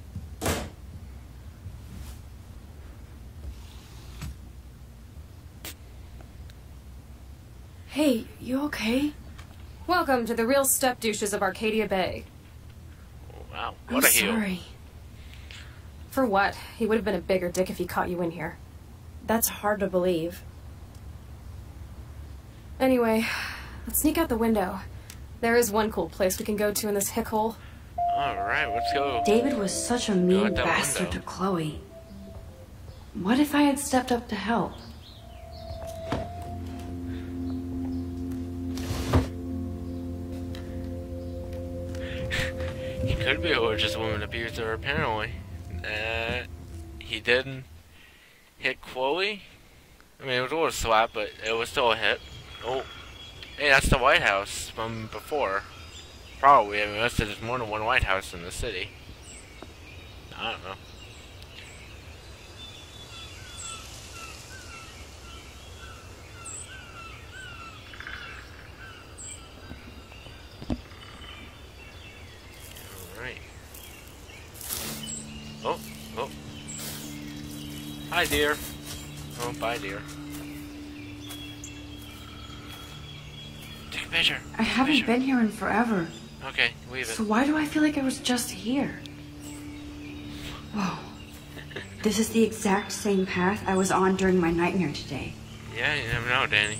Hey, you okay? Welcome to the real step douches of Arcadia Bay. Wow, I'm what a heel. sorry. For what? He would have been a bigger dick if he caught you in here. That's hard to believe. Anyway, let's sneak out the window. There is one cool place we can go to in this hick hole. Alright, let's go. David was such a Go mean out that bastard window. to Chloe. What if I had stepped up to help? He could be a gorgeous woman abuser, apparently. Uh, he didn't hit Chloe. I mean, it was a little slap, but it was still a hit. Oh, hey, that's the White House from before. Probably. I mean, unless there's more than one White House in the city. I don't know. Oh, oh. Hi, dear. Oh, bye, dear. Take a picture. I haven't picture. been here in forever. Okay, leave it. So why do I feel like I was just here? Whoa. This is the exact same path I was on during my nightmare today. Yeah, you never know, Danny.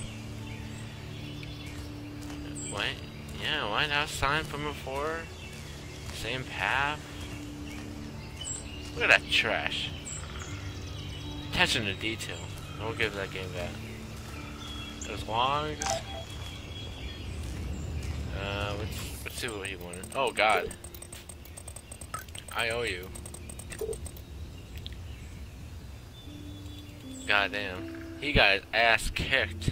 What? Yeah, White House sign from before. Same path. Look at that trash. Attention to detail. I will give that game that. As long as... Uh, let's, let's see what he wanted. Oh, God. I owe you. Goddamn. He got his ass kicked.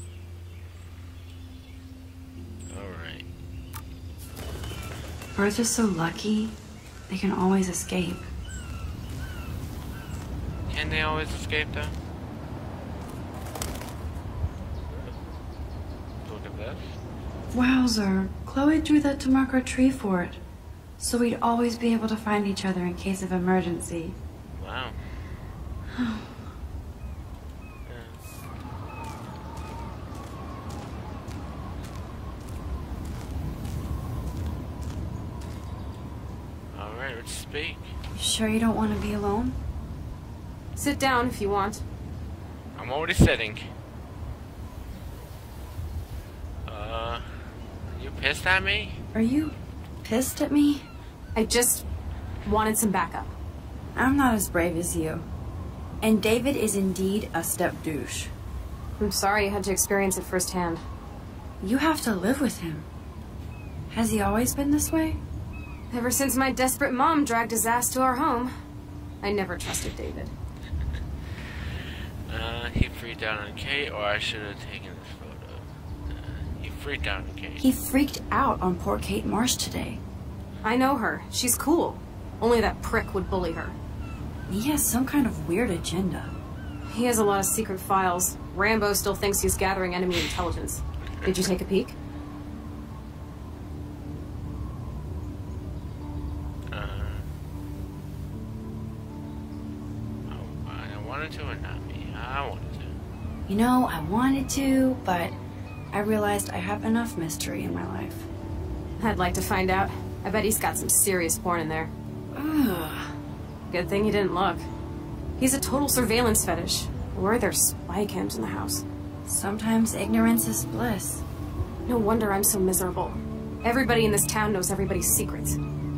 Alright. Birds are so lucky, they can always escape. Can they always escape, though? Look at this. Wowzer, Chloe drew that to mark our tree fort, so we'd always be able to find each other in case of emergency. Wow. Alright, let's speak. You sure you don't want to be alone? Sit down if you want. I'm already sitting. Uh, you pissed at me? Are you pissed at me? I just wanted some backup. I'm not as brave as you. And David is indeed a step douche. I'm sorry you had to experience it firsthand. You have to live with him. Has he always been this way? Ever since my desperate mom dragged his ass to our home. I never trusted David. Uh, he freaked out on Kate, or I should have taken this photo. Uh, he freaked out on Kate. He freaked out on poor Kate Marsh today. I know her. She's cool. Only that prick would bully her. He has some kind of weird agenda. He has a lot of secret files. Rambo still thinks he's gathering enemy intelligence. Did you take a peek? wanted to or not me? I wanted to. You know, I wanted to, but I realized I have enough mystery in my life. I'd like to find out. I bet he's got some serious porn in there. Ugh. Good thing he didn't look. He's a total surveillance fetish. Or are there spy cams in the house? Sometimes ignorance is bliss. No wonder I'm so miserable. Everybody in this town knows everybody's secrets.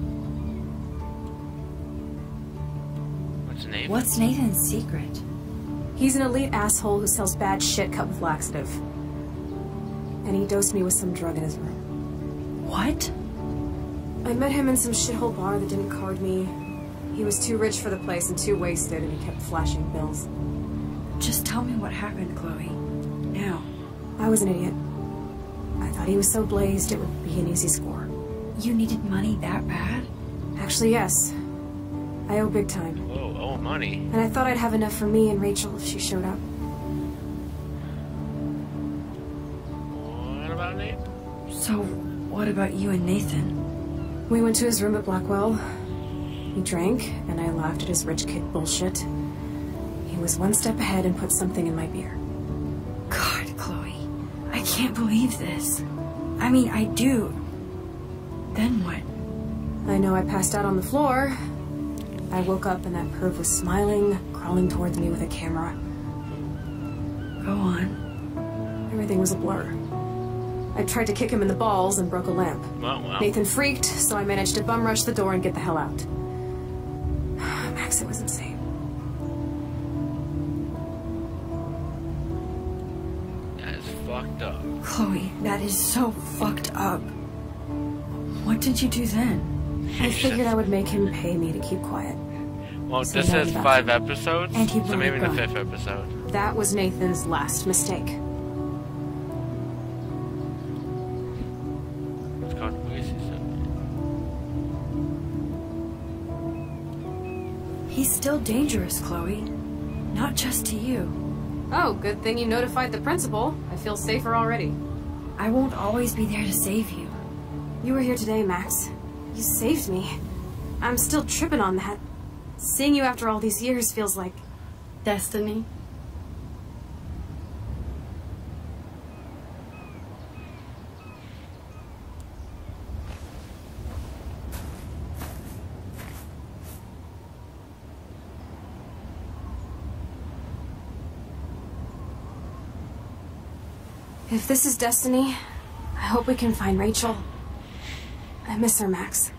What's Nathan? What's Nathan's secret? He's an elite asshole who sells bad shit cut with laxative. And he dosed me with some drug in his room. What? I met him in some shithole bar that didn't card me. He was too rich for the place and too wasted, and he kept flashing bills. Just tell me what happened, Chloe. Now. I was an idiot. I thought he was so blazed it would be an easy score. You needed money that bad? Actually, yes. I owe big time. Whoa, oh, money. And I thought I'd have enough for me and Rachel if she showed up. What about Nathan? So, what about you and Nathan? We went to his room at Blackwell. He drank, and I laughed at his rich kid bullshit. He was one step ahead and put something in my beer. God, Chloe. I can't believe this. I mean, I do. Then what? I know I passed out on the floor. I woke up and that perv was smiling, crawling towards me with a camera. Go on. Everything was a blur. I tried to kick him in the balls and broke a lamp. Well, well. Nathan freaked, so I managed to bum rush the door and get the hell out. Max, it was insane. That is fucked up. Chloe, that is so fucked up. What did you do then? I figured I would make him pay me to keep quiet. Well, So this that says was five that. episodes, And he so brought maybe it in the back. fifth episode. That was Nathan's last mistake. It's called Lucy, He's still dangerous, Chloe. Not just to you. Oh, good thing you notified the principal. I feel safer already. I won't always be there to save you. You were here today, Max. You saved me. I'm still tripping on that. Seeing you after all these years feels like... destiny. If this is destiny, I hope we can find Rachel. I miss her, Max.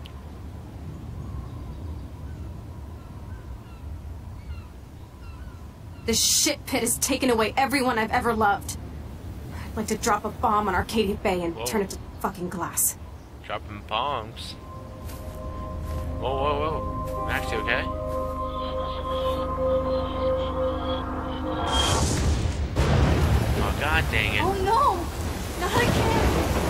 This shit pit has taken away everyone I've ever loved. I'd like to drop a bomb on Arcadia Bay and Whoa. turn it to fucking glass. Dropping bombs. Whoa, whoa, whoa. Max, you okay? Oh, god dang it. Oh no! Not again!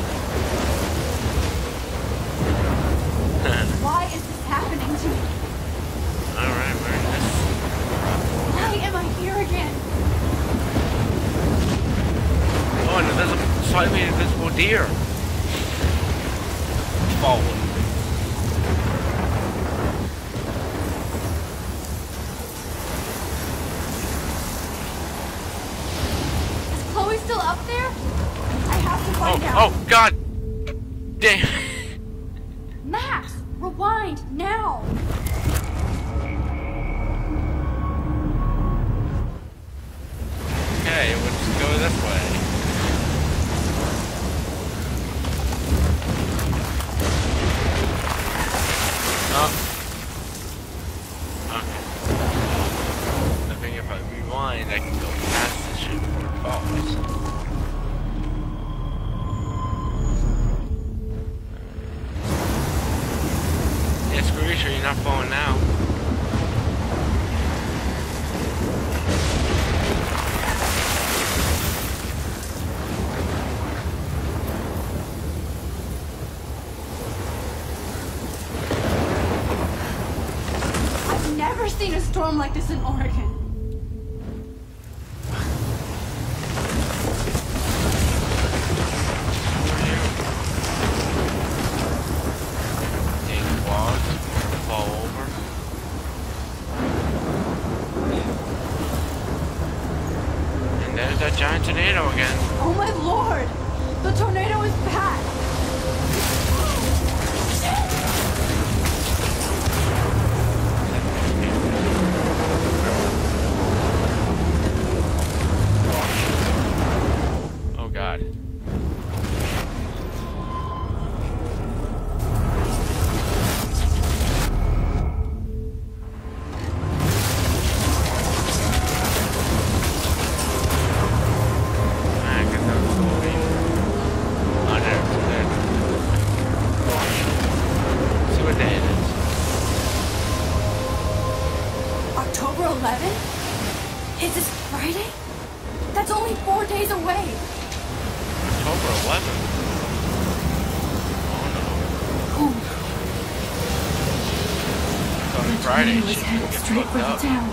Why is this happening to me? Alright, we're in this. Why am I here again? Oh, and there's a slightly invisible deer. Forward. Is Chloe still up there? I have to find Oh, out. oh, god damn. Max, rewind now. Okay, let's go this way. Oh. Okay. I think if I rewind, I can go past this shit before it falls. Yeah, screw you, sure you're not falling now. I've never seen a storm like this in Oregon. Dang logs, fall over. eleven? Is this Friday? That's only four days away. October eleventh. Oh no. It's on Friday. Was headed straight for the town.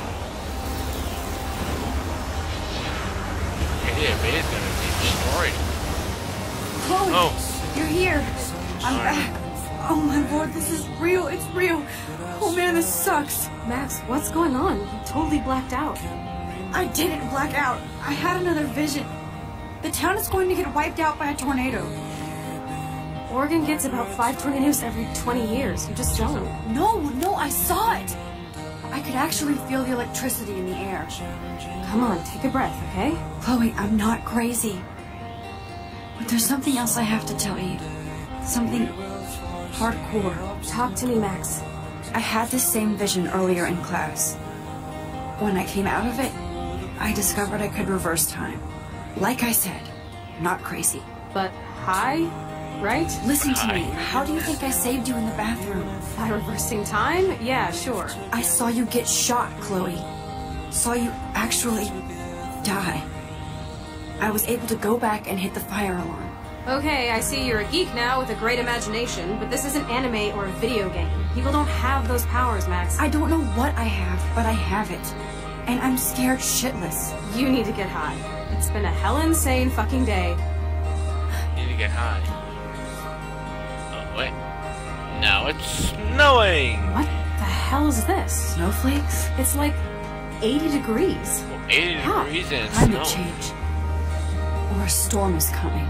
K D A is gonna be destroyed. Chloe, oh. You're here. I'm back. Oh my lord, this is real. It's real. Oh man, this sucks. Max, what's going on? You totally blacked out. I didn't black out. I had another vision. The town is going to get wiped out by a tornado. Oregon gets about five tornadoes every twenty years. You just don't. No, no, I saw it. I could actually feel the electricity in the air. Come on, take a breath, okay? Chloe, I'm not crazy. But there's something else I have to tell you. Something hardcore. Talk to me, Max. I had this same vision earlier in class. When I came out of it, I discovered I could reverse time. Like I said, not crazy. But high, right? Listen to me. How do you think I saved you in the bathroom? By reversing time? Yeah, sure. I saw you get shot, Chloe. Saw you actually die. I was able to go back and hit the fire alarm. Okay, I see you're a geek now with a great imagination, but this isn't anime or a video game. People don't have those powers, Max. I don't know what I have, but I have it. And I'm scared shitless. You need to get high. It's been a hell insane fucking day. You need to get high. Oh, wait. Now it's snowing! What the hell is this? Snowflakes? It's like eighty degrees. Well, eighty How? degrees and Climate snow. change. Or a storm is coming.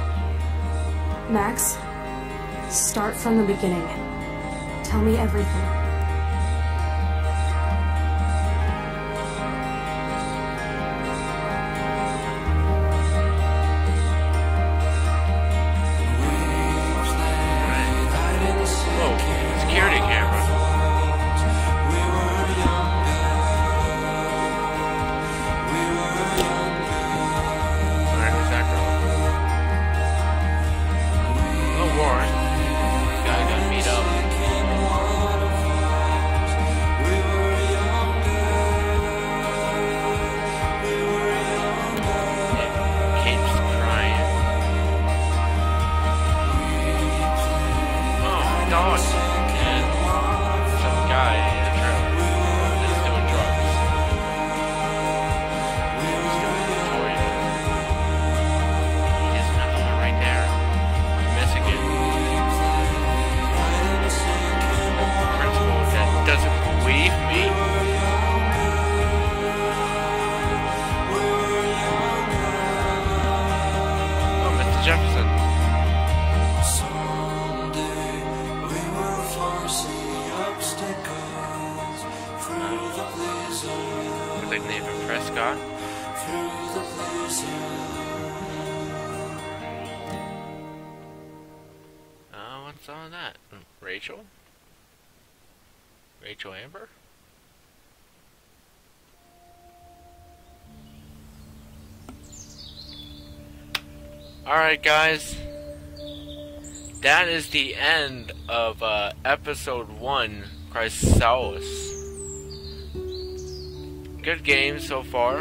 Max, start from the beginning. Tell me everything. Rachel? Rachel Amber? Alright guys, that is the end of uh, episode one, Chrysalis. Good game so far.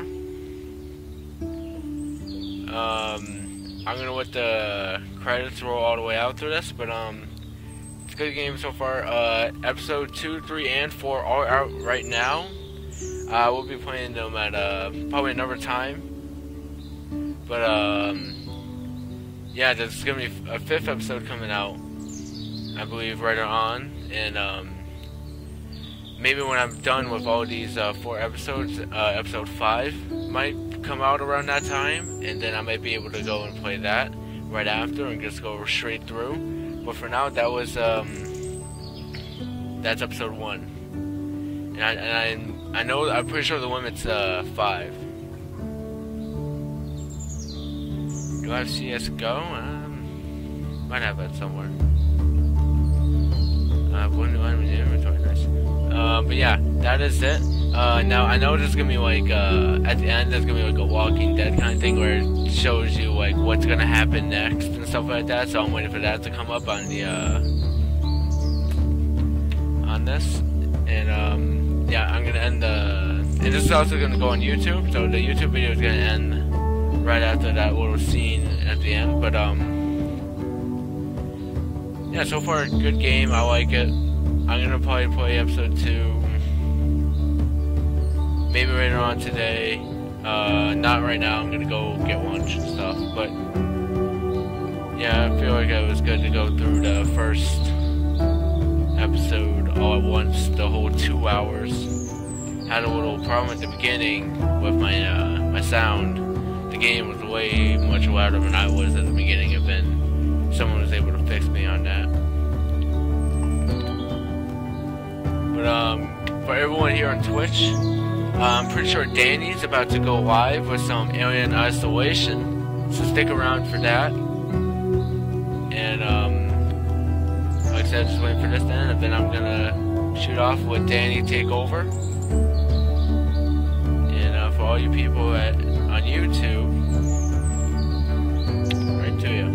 Um, I'm gonna let the credits roll all the way out through this, but um, it's a good game so far. Uh, episode two, three, and four are out right now. Uh, we'll be playing them at uh, probably another time. But um, yeah, there's gonna be a fifth episode coming out, I believe, right on, and um, maybe when I'm done with all these uh, four episodes, uh, episode five might come out around that time, and then I might be able to go and play that right after and just go straight through. But for now, that was um, that's episode one, and I and I, I know I'm pretty sure the limit's uh, five. Do I have C S G O? Um, might have that somewhere. Uh, one new item in the inventory, nice. Uh, but yeah, that is it. Uh, now I know there's gonna be like uh, at the end there's gonna be like a Walking Dead kind of thing where it shows you like what's gonna happen next and stuff like that. So I'm waiting for that to come up on the uh, on this, and um, yeah, I'm gonna end the And this is also going to go on YouTube, so the YouTube video is going to end right after that little scene at the end. But, um, yeah, so far, good game. I like it. I'm going to probably play episode two. Maybe later on today. Uh, not right now. I'm going to go get lunch and stuff. But, yeah, I feel like it was good to go through the first episode all at once, the whole two hours. Had a little problem at the beginning with my uh, my sound. The game was way much louder than I was at the beginning, and then someone was able to fix me on that. But um, for everyone here on Twitch, uh, I'm pretty sure Danny's about to go live with some Alien Isolation, so stick around for that. And um, like I said, just waiting for this to end, and then I'm gonna shoot off with Danny take over. For all you people at, on YouTube, right to you.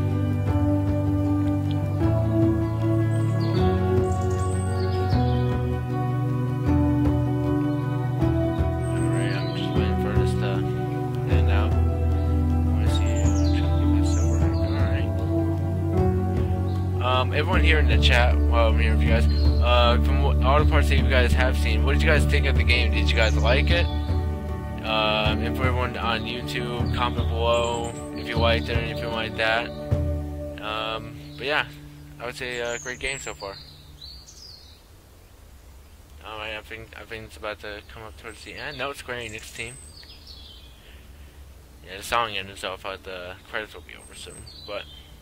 Alright, I'm just waiting for this to end out. I want to see you. Alright. Um, everyone here in the chat, while I'm here with you guys, uh, from what, all the parts that you guys have seen, what did you guys think of the game? Did you guys like it? Uh, and for everyone on YouTube, comment below if you liked it or anything like that. Um, but yeah, I would say a uh, great game so far. Alright, I think I think it's about to come up towards the end. No, it's Square Enix team. Yeah, the song ended, so I thought the credits will be over soon. But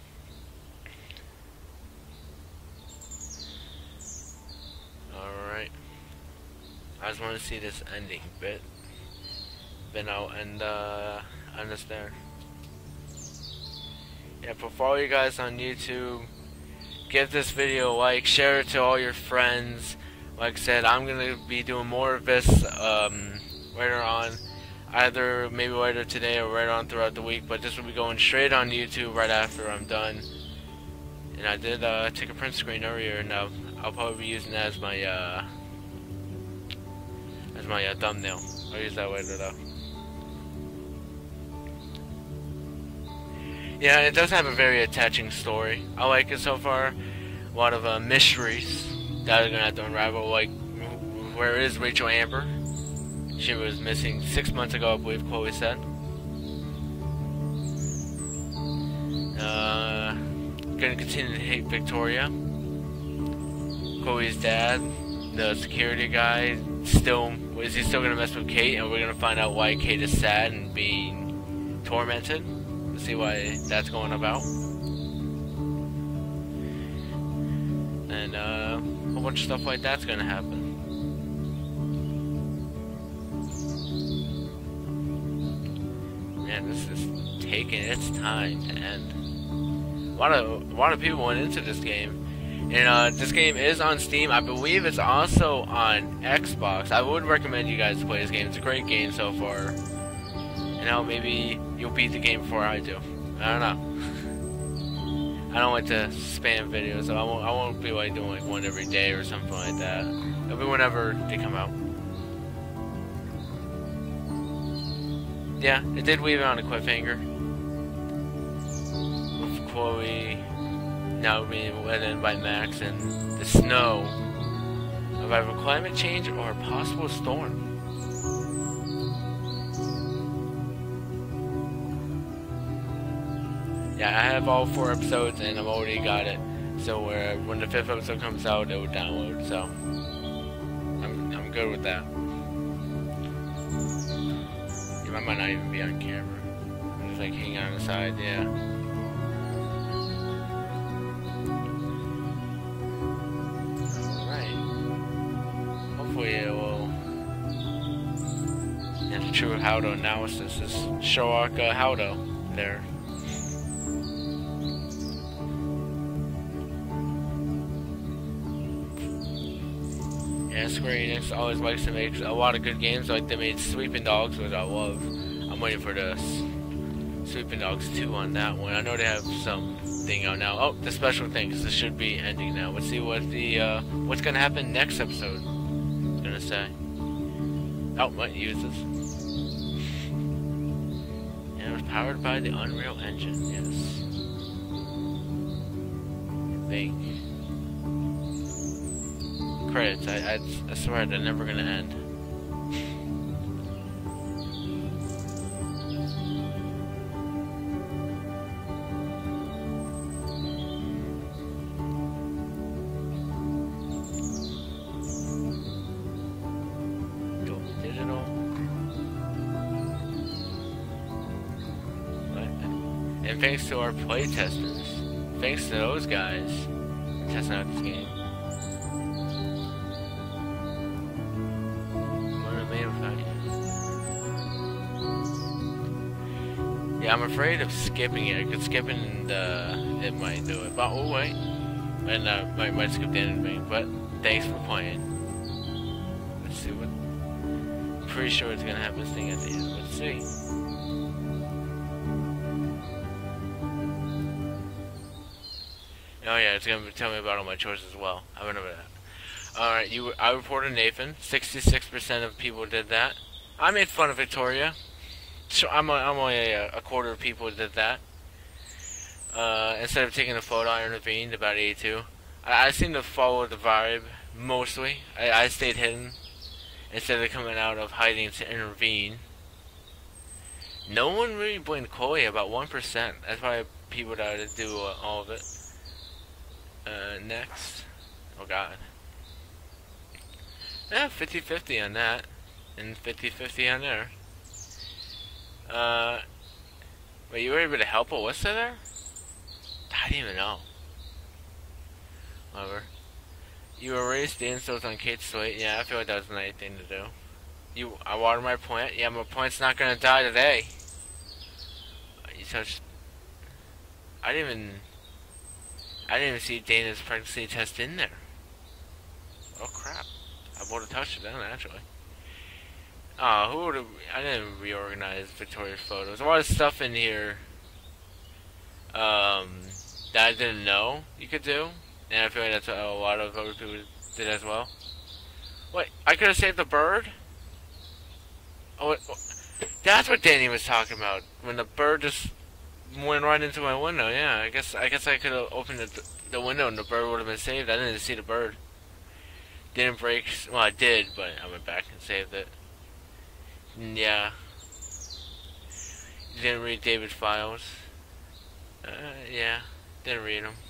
alright, I just want to see this ending bit. Then I'll end, uh, end this there. Yeah, for all you guys on YouTube, give this video a like, share it to all your friends. Like I said, I'm gonna be doing more of this, um, later on. Either maybe later today or right on throughout the week, but this will be going straight on YouTube right after I'm done. And I did, uh, take a print screen earlier, and I'll, I'll probably be using that as my, uh, as my, uh, thumbnail. I'll use that later though. Yeah, it does have a very attaching story. I like it so far. A lot of uh, mysteries that are gonna have to unravel. Like, where is Rachel Amber? She was missing six months ago, I believe Chloe said. Uh, gonna continue to hate Victoria. Chloe's dad, the security guy, still is he still gonna mess with Kate? And we're gonna find out why Kate is sad and being tormented. See why that's going about. And uh, a whole bunch of stuff like that's gonna happen. Man, this is taking its time to end. A lot of a lot of people went into this game. And uh, this game is on Steam. I believe it's also on Xbox. I would recommend you guys play this game. It's a great game so far. You know, maybe you'll beat the game before I do. I don't know. I don't like to spam videos, so I won't. I won't be like doing like one every day or something like that. It'll be whenever they come out. Yeah, it did leave it on a cliffhanger with Chloe now being led in by Max and the snow of either climate change or a possible storm. Yeah, I have all four episodes and I've already got it. So where when the fifth episode comes out, it will download. So I'm I'm good with that. Yeah, I might not even be on camera. I'm just like hanging on the side. Yeah. All right. Hopefully it will. Yeah, the true Howdo analysis is Sherlock uh, Howdo there. Yeah, Square Enix always likes to make a lot of good games, like they made Sleeping Dogs, which I love. I'm waiting for the Sleeping Dogs two on that one. I know they have something out now. Oh, the special thing, because this should be ending now. Let's see what the, uh, what's going to happen next episode. I was going to say. Oh, might use this. And it was powered by the Unreal Engine, yes. I think. Credits, I, I, I swear they're never gonna end. And thanks to our playtesters, thanks to those guys testing out this game. What a man without you. Yeah, I'm afraid of skipping it, because skipping the, it might do it. But oh wait, and uh, might might skip the ending. But thanks for playing. Let's see what. I'm pretty sure it's gonna have this thing at the end. Let's see. Oh yeah, it's gonna tell me about all my choices as well. I remember that. Alright, you. I reported Nathan. sixty-six percent of people did that. I made fun of Victoria. So I'm, a, I'm only a, a quarter of people did that. Uh, instead of taking a photo, I intervened, about eighty-two. I, I seem to follow the vibe, mostly. I, I stayed hidden, instead of coming out of hiding to intervene. No one really blamed Chloe, about one percent. That's why people decided to do uh, all of it. Uh, next. Oh god. Yeah, fifty fifty on that. And fifty fifty on there. Uh, wait, you were able to help Alyssa there? I didn't even know. Whatever. You erased the insults on Kate's slate. Yeah, I feel like that was a nice thing to do. You, I watered my plant. Yeah, my plant's not gonna die today. You touched. I didn't even. I didn't even see Dana's pregnancy test in there. Oh crap! I would have touched it then, actually. Oh, who would have? I didn't reorganize Victoria's photos. A lot of stuff in here um, that I didn't know you could do, and I feel like that's what a lot of other people did as well. Wait, I could have saved the bird? Oh, wait, that's what Danny was talking about. When the bird just went right into my window. Yeah, I guess I guess I could have opened the, the window and the bird would have been saved. I didn't see the bird. Didn't break. Well, I did, but I went back and saved it. Yeah. Didn't read David's files. Uh, yeah. Didn't read them.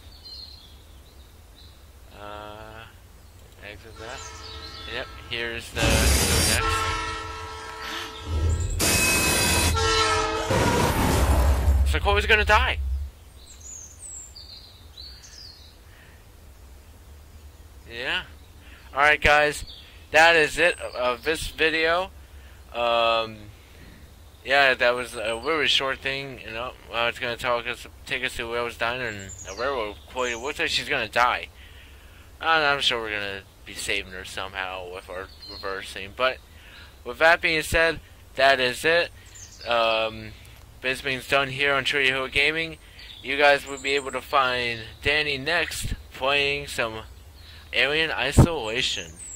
Uh, exit that. Yep. Here's the next. So Chloe's gonna die. Yeah. Alright guys, that is it of this video. Um, yeah, that was a really short thing, you know. Uh, it's gonna talk us, take us to Whale's Diner, and a railroad. Chloe looks like she's gonna die. And I'm sure we're gonna be saving her somehow with our reversing. But with that being said, that is it. Um, Bisping's done here on Tree Hill Gaming. You guys will be able to find Danny next playing some Alien Isolation.